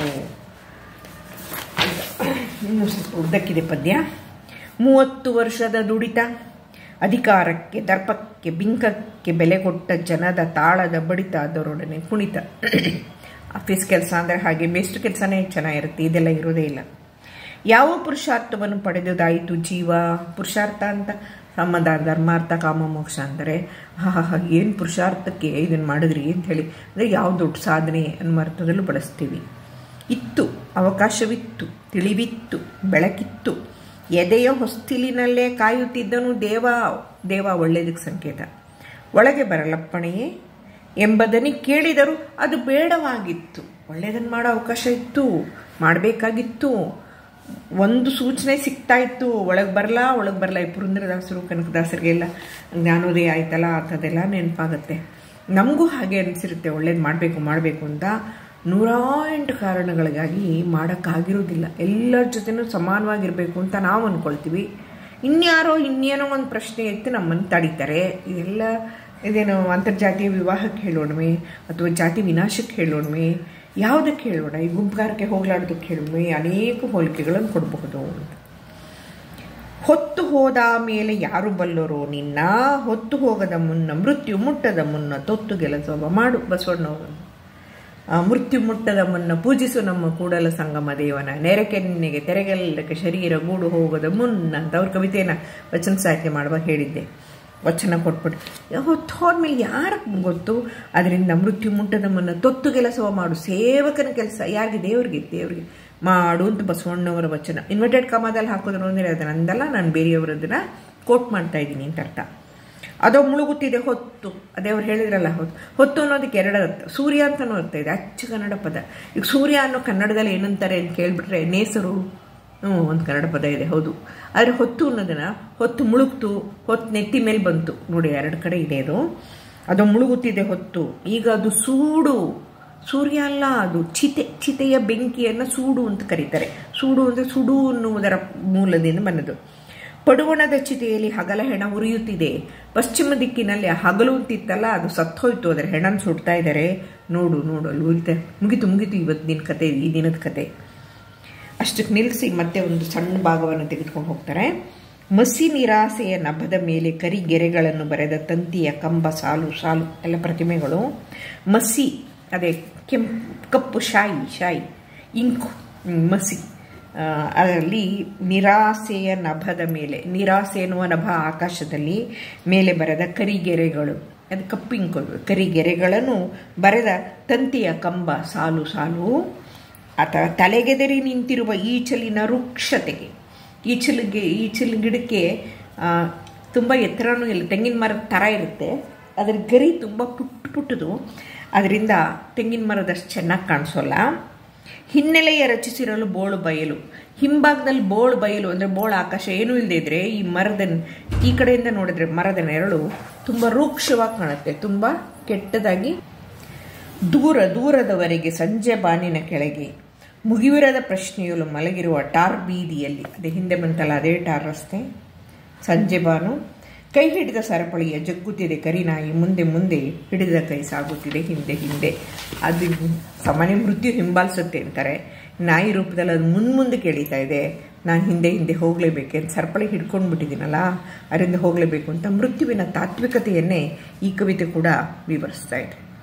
ಅಂತ. ಇನ್ನೂ ಸ್ವಲ್ಪ ಉದ್ದಕ್ಕಿದೆ ಪದ್ಯ. ಮೂವತ್ತು ವರ್ಷದ ದುಡಿತ, ಅಧಿಕಾರಕ್ಕೆ ದರ್ಪಕ್ಕೆ ಬಿಂಕಕ್ಕೆ ಬೆಲೆ ಕೊಟ್ಟ ಜನದ ತಾಳದ ಬಡಿತ, ಅದರೊಡನೆ ಕುಣಿತ. ಆಫೀಸ್ ಕೆಲಸ ಅಂದರೆ ಹಾಗೆ, ಬೆಸ್ಟ್ ಕೆಲಸನೇ ಚೆನ್ನಾಗಿರುತ್ತೆ, ಇದೆಲ್ಲ ಇರೋದೇ ಇಲ್ಲ. ಯಾವ ಪುರುಷಾರ್ಥವನ್ನು ಪಡೆದುದಾಯಿತು ಜೀವ. ಪುರುಷಾರ್ಥ ಅಂತ ಸಮಾಧಾನ, ಧರ್ಮಾರ್ಥ, ಕಾಮ, ಮೋಕ್ಷ ಅಂದರೆ ಹಾ ಹಾ ಏನು ಪುರುಷಾರ್ಥಕ್ಕೆ ಇದನ್ನು ಮಾಡಿದ್ರಿ ಅಂತ ಹೇಳಿ, ಅಂದರೆ ಯಾವ ದೊಡ್ಡ ಸಾಧನೆ ಅನ್ನೋ ಅರ್ಥದಲ್ಲೂ ಬಳಸ್ತೀವಿ. ಇತ್ತು, ಅವಕಾಶವಿತ್ತು, ತಿಳಿವಿತ್ತು, ಬೆಳಕಿತ್ತು, ಎದೆಯ ಹೊಸ್ತಿಲಿನಲ್ಲೇ ಕಾಯುತ್ತಿದ್ದನು ದೇವ. ದೇವ ಒಳ್ಳೆಯದಕ್ಕೆ ಸಂಕೇತ. ಒಳಗೆ ಬರಲಪ್ಪಣೆಯೇ ಎಂಬುದನ್ನು ಕೇಳಿದರು, ಅದು ಬೇಡವಾಗಿತ್ತು. ಒಳ್ಳೆಯದನ್ನು ಮಾಡೋ ಅವಕಾಶ ಇತ್ತು, ಮಾಡಬೇಕಾಗಿತ್ತು. ಒಂದು ಸೂಚನೆ ಸಿಗ್ತಾ ಇತ್ತು, ಒಳಗೆ ಬರಲ್ಲ ಒಳಗೆ ಬರಲ್ಲ. ಈ ಪುರಂದರದಾಸರು ಕನಕದಾಸರಿಗೆಲ್ಲ ಜ್ಞಾನೋದಯ ಆಯ್ತಲ್ಲ, ಅಂಥದ್ದೆಲ್ಲ ನೆನಪಾಗುತ್ತೆ. ನಮಗೂ ಹಾಗೆ ಅನಿಸಿರುತ್ತೆ, ಒಳ್ಳೇದು ಮಾಡಬೇಕು ಮಾಡಬೇಕು ಅಂತ. ನೂರಾ ಎಂಟು ಕಾರಣಗಳಿಗಾಗಿ ಮಾಡೋಕ್ಕಾಗಿರೋದಿಲ್ಲ. ಎಲ್ಲರ ಜೊತೆನೂ ಸಮಾನವಾಗಿರಬೇಕು ಅಂತ ನಾವು ಅಂದ್ಕೊಳ್ತೀವಿ. ಇನ್ಯಾರೋ ಇನ್ನೇನೋ ಒಂದು ಪ್ರಶ್ನೆ ಎತ್ತಿ ನಮ್ಮನ್ನು ತಡೀತಾರೆ. ಇದೆಲ್ಲ ಇದೇನು ಅಂತರ್ಜಾತೀಯ ವಿವಾಹಕ್ಕೆ ಹೇಳೋಣವೇ ಅಥವಾ ಜಾತಿ ವಿನಾಶಕ್ಕೆ ಹೇಳೋಣವೇ, ಯಾವುದಕ್ಕೆ ಹೇಳೋಣ? ಈ ಗುಂಪುಗಾರಿಕೆ ಹೋಗ್ಲಾಡೋದಕ್ಕೆ ಹೇಳೋಣವೇ? ಅನೇಕ ಹೋಲಿಕೆಗಳನ್ನು ಕೊಡಬಹುದು ಅಂತ. ಹೊತ್ತು ಹೋದ ಮೇಲೆ ಯಾರು ಬಲ್ಲರೋ ನಿನ್ನ, ಹೊತ್ತು ಹೋಗದ ಮುನ್ನ ಮೃತ್ಯು ಮುಟ್ಟದ ಮುನ್ನ ತೊತ್ತು ಗೆಲಸವ ಮಾಡು. ಬಸವಣ್ಣವರು ಮೃತ್ಯು ಮುಟ್ಟದ ಮುನ್ನ ಪೂಜಿಸು ನಮ್ಮ ಕೂಡಲ ಸಂಗಮ ದೇವನ, ನೆರೆಕೆನ್ನೆಗೆ ತೆರೆಗೆಲ್ಲಕ್ಕೆ ಶರೀರ ಗೂಡು ಹೋಗದ ಮುನ್ನ ಅಂತ ಅವ್ರ ಕವಿತೆಯನ್ನು ವಚನ ಸಾಹಿತ್ಯ ಮಾಡುವಾಗ ಹೇಳಿದ್ದೆ. ವಚನ ಕೊಟ್ಬಿಟ್ಟು ಹೊತ್ತು ಹೋದ್ಮೇಲೆ ಯಾರಿಗೆ ಗೊತ್ತು? ಅದರಿಂದ ಮೃತ್ಯು ಮುಟ್ಟದ ಮುನ್ನ ತೊತ್ತು ಕೆಲಸವ ಮಾಡು. ಸೇವಕನ ಕೆಲಸ ಯಾರಿಗೆ? ದೇವ್ರಿಗೆ. ದೇವ್ರಿಗೆ ಮಾಡು ಅಂತ ಬಸವಣ್ಣವರ ವಚನ. ಇನ್ವರ್ಟೆಡ್ ಕಾಮದಲ್ಲಿ ಹಾಕೋದ್ರು ಅಂದರೆ ಅದು ನಂದಲ್ಲ, ನಾನು ಬೇರೆಯವರದನ್ನ ಕೋಟ್ ಮಾಡ್ತಾ ಇದ್ದೀನಿ ಅಂತ ಅರ್ಥ. ಅದೋ ಮುಳುಗುತ್ತಿದೆ ಹೊತ್ತು, ಅದೇ ಅವ್ರು ಹೇಳಿದ್ರಲ್ಲ, ಹೊತ್ತು ಹೊತ್ತು ಅನ್ನೋದಕ್ಕೆ ಎರಡು ಅರ್ಥ. ಸೂರ್ಯ ಅಂತನೂ ಅರ್ಥ ಇದೆ, ಅಚ್ಚ ಕನ್ನಡ ಪದ. ಈಗ ಸೂರ್ಯ ಅನ್ನೋ ಕನ್ನಡದಲ್ಲಿ ಏನಂತಾರೆ ಅಂತ ಕೇಳಿಬಿಟ್ರೆ ನೇಸರು, ಹ್ಞೂ ಒಂದು ಕನ್ನಡ ಪದ ಇದೆ, ಹೌದು. ಆದರೆ ಹೊತ್ತು ಅನ್ನೋದನ್ನು ಹೊತ್ತು ಮುಳುಗ್ತು, ಹೊತ್ತು ನೆತ್ತಿ ಮೇಲೆ ಬಂತು ನೋಡಿ, ಎರಡು ಕಡೆ ಇದೆ ಅದು. ಅದು ಮುಳುಗುತ್ತಿದೆ ಹೊತ್ತು. ಈಗ ಅದು ಸೂಡು, ಸೂರ್ಯ ಅಲ್ಲ, ಅದು ಚಿತೆ. ಚಿತೆಯ ಬೆಂಕಿಯನ್ನು ಸೂಡು ಅಂತ ಕರೀತಾರೆ. ಸೂಡು ಅಂದರೆ ಸುಡು ಅನ್ನುವುದರ ಮೂಲದಿಂದ ಬಂದದ್ದು. ಪಡುವಣದ ಚಿತೆಯಲ್ಲಿ ಹಗಲ ಹೆಣ ಉರಿಯುತ್ತಿದೆ. ಪಶ್ಚಿಮ ದಿಕ್ಕಿನಲ್ಲಿ ಹಗಲು ಅಂತಿತ್ತಲ್ಲ, ಅದು ಸತ್ತೋಯ್ತು, ಅದರ ಹೆಣನ ಸುಡ್ತಾ ಇದ್ದಾರೆ. ನೋಡು ನೋಡು ಅಲ್ಲಿ ಉರಿತ. ಮುಗಿತು ಮುಗಿತು ಇವತ್ತು ದಿನ ಕತೆ, ಈ ದಿನದ ಕತೆ. ಅಷ್ಟಕ್ಕೆ ನಿಲ್ಲಿಸಿ ಮತ್ತೆ ಒಂದು ಸಣ್ಣ ಭಾಗವನ್ನು ತೆಗೆದುಕೊಂಡು ಹೋಗ್ತಾರೆ. ಮಸಿ ನಿರಾಸೆಯ ನಭದ ಮೇಲೆ ಕರಿಗೆರೆಗಳನ್ನು ಬರೆದ ತಂತಿಯ ಕಂಬ ಸಾಲು ಸಾಲು ಎಲ್ಲ ಪ್ರತಿಮೆಗಳು. ಮಸಿ ಅದೇ ಕೆಂಪು ಕಪ್ಪು ಶಾಯಿ ಶಾಯಿ ಇಂಕು ಮಸಿ, ಅದರಲ್ಲಿ ನಿರಾಸೆಯ ನಭದ ಮೇಲೆ, ನಿರಾಸೆ ಎನ್ನುವ ನಭ ಆಕಾಶದಲ್ಲಿ, ಮೇಲೆ ಬರೆದ ಕರಿಗೆರೆಗಳು, ಅದು ಕಪ್ಪು ಇಂಕು, ಕರಿಗೆರೆಗಳನ್ನು ಬರೆದ ತಂತಿಯ ಕಂಬ ಸಾಲು ಸಾಲು. ಅಥವಾ ತಲೆಗೆದರಿ ನಿಂತಿರುವ ಈಚಲಿನ ವೃಕ್ಷತೆಗೆ, ಈಚಲಿಗೆ ಈಚಲು ಗಿಡಕ್ಕೆ ತುಂಬ ಎತ್ತರನೂ ಇಲ್ಲ, ತೆಂಗಿನ ಮರದ ಥರ ಇರುತ್ತೆ, ಅದರ ಗರಿ ತುಂಬ ಪುಟ್ಟ ಪುಟ್ಟದು, ಅದರಿಂದ ತೆಂಗಿನ ಮರದಷ್ಟು ಚೆನ್ನಾಗಿ ಕಾಣಿಸೋಲ್ಲ. ಹಿನ್ನೆಲೆಯ ರಚಿಸಿರಲು ಬೋಳು ಬಯಲು, ಹಿಂಭಾಗದಲ್ಲಿ ಬೋಳು ಬಯಲು ಅಂದರೆ ಬೋಳು ಆಕಾಶ ಏನೂ ಇಲ್ಲದೆ ಇದ್ರೆ ಈ ಮರದ ಈ ಕಡೆಯಿಂದ ನೋಡಿದ್ರೆ ಮರದ ನೆರಳು ತುಂಬ ರೂಕ್ಷವಾಗಿ ಕಾಣುತ್ತೆ, ತುಂಬ ಕೆಟ್ಟದಾಗಿ. ದೂರ ದೂರದವರೆಗೆ ಸಂಜೆ ಬಾನಿನ ಕೆಳಗೆ ಮುಗಿವಿರದ ಪ್ರಶ್ನೆಯಲು ಮಲಗಿರುವ ಟಾರ್ ಬೀದಿಯಲ್ಲಿ, ಅದೇ ಹಿಂದೆ ಬಂತಲ್ಲ ಅದೇ ಟಾರ್ ರಸ್ತೆ, ಸಂಜೆ ಬಾನು ಕೈ ಹಿಡಿದ ಸರಪಳಿಯ ಜಗ್ಗುತ್ತಿದೆ ಕರಿನಾಯಿ, ಮುಂದೆ ಮುಂದೆ ಹಿಡಿದ ಕೈ ಸಾಗುತ್ತಿದೆ ಹಿಂದೆ ಹಿಂದೆ. ಅದು ಸಾಮಾನ್ಯ ಮೃತ್ಯು ಹಿಂಬಾಲಿಸುತ್ತೆ ಅಂತಾರೆ, ನಾಯಿ ರೂಪದಲ್ಲಿ ಅದು ಮುಂದೆ ಮುಂದೆ ಕೇಳೀತಾ ಇದೆ, ನಾನು ಹಿಂದೆ ಹಿಂದೆ ಹೋಗಲೇಬೇಕೆ ಅಂತ ಸರಪಳಿ ಹಿಡ್ಕೊಂಡು ಬಿಟ್ಟಿದ್ದೀನಲ್ಲ ಅದರಿಂದ ಹೋಗಲೇಬೇಕು ಅಂತ ಮೃತ್ಯುವಿನ ತಾತ್ವಿಕತೆಯನ್ನೇ ಈ ಕವಿತೆ ಕೂಡ ವಿವರಿಸ್ತಾ ಇದೆ.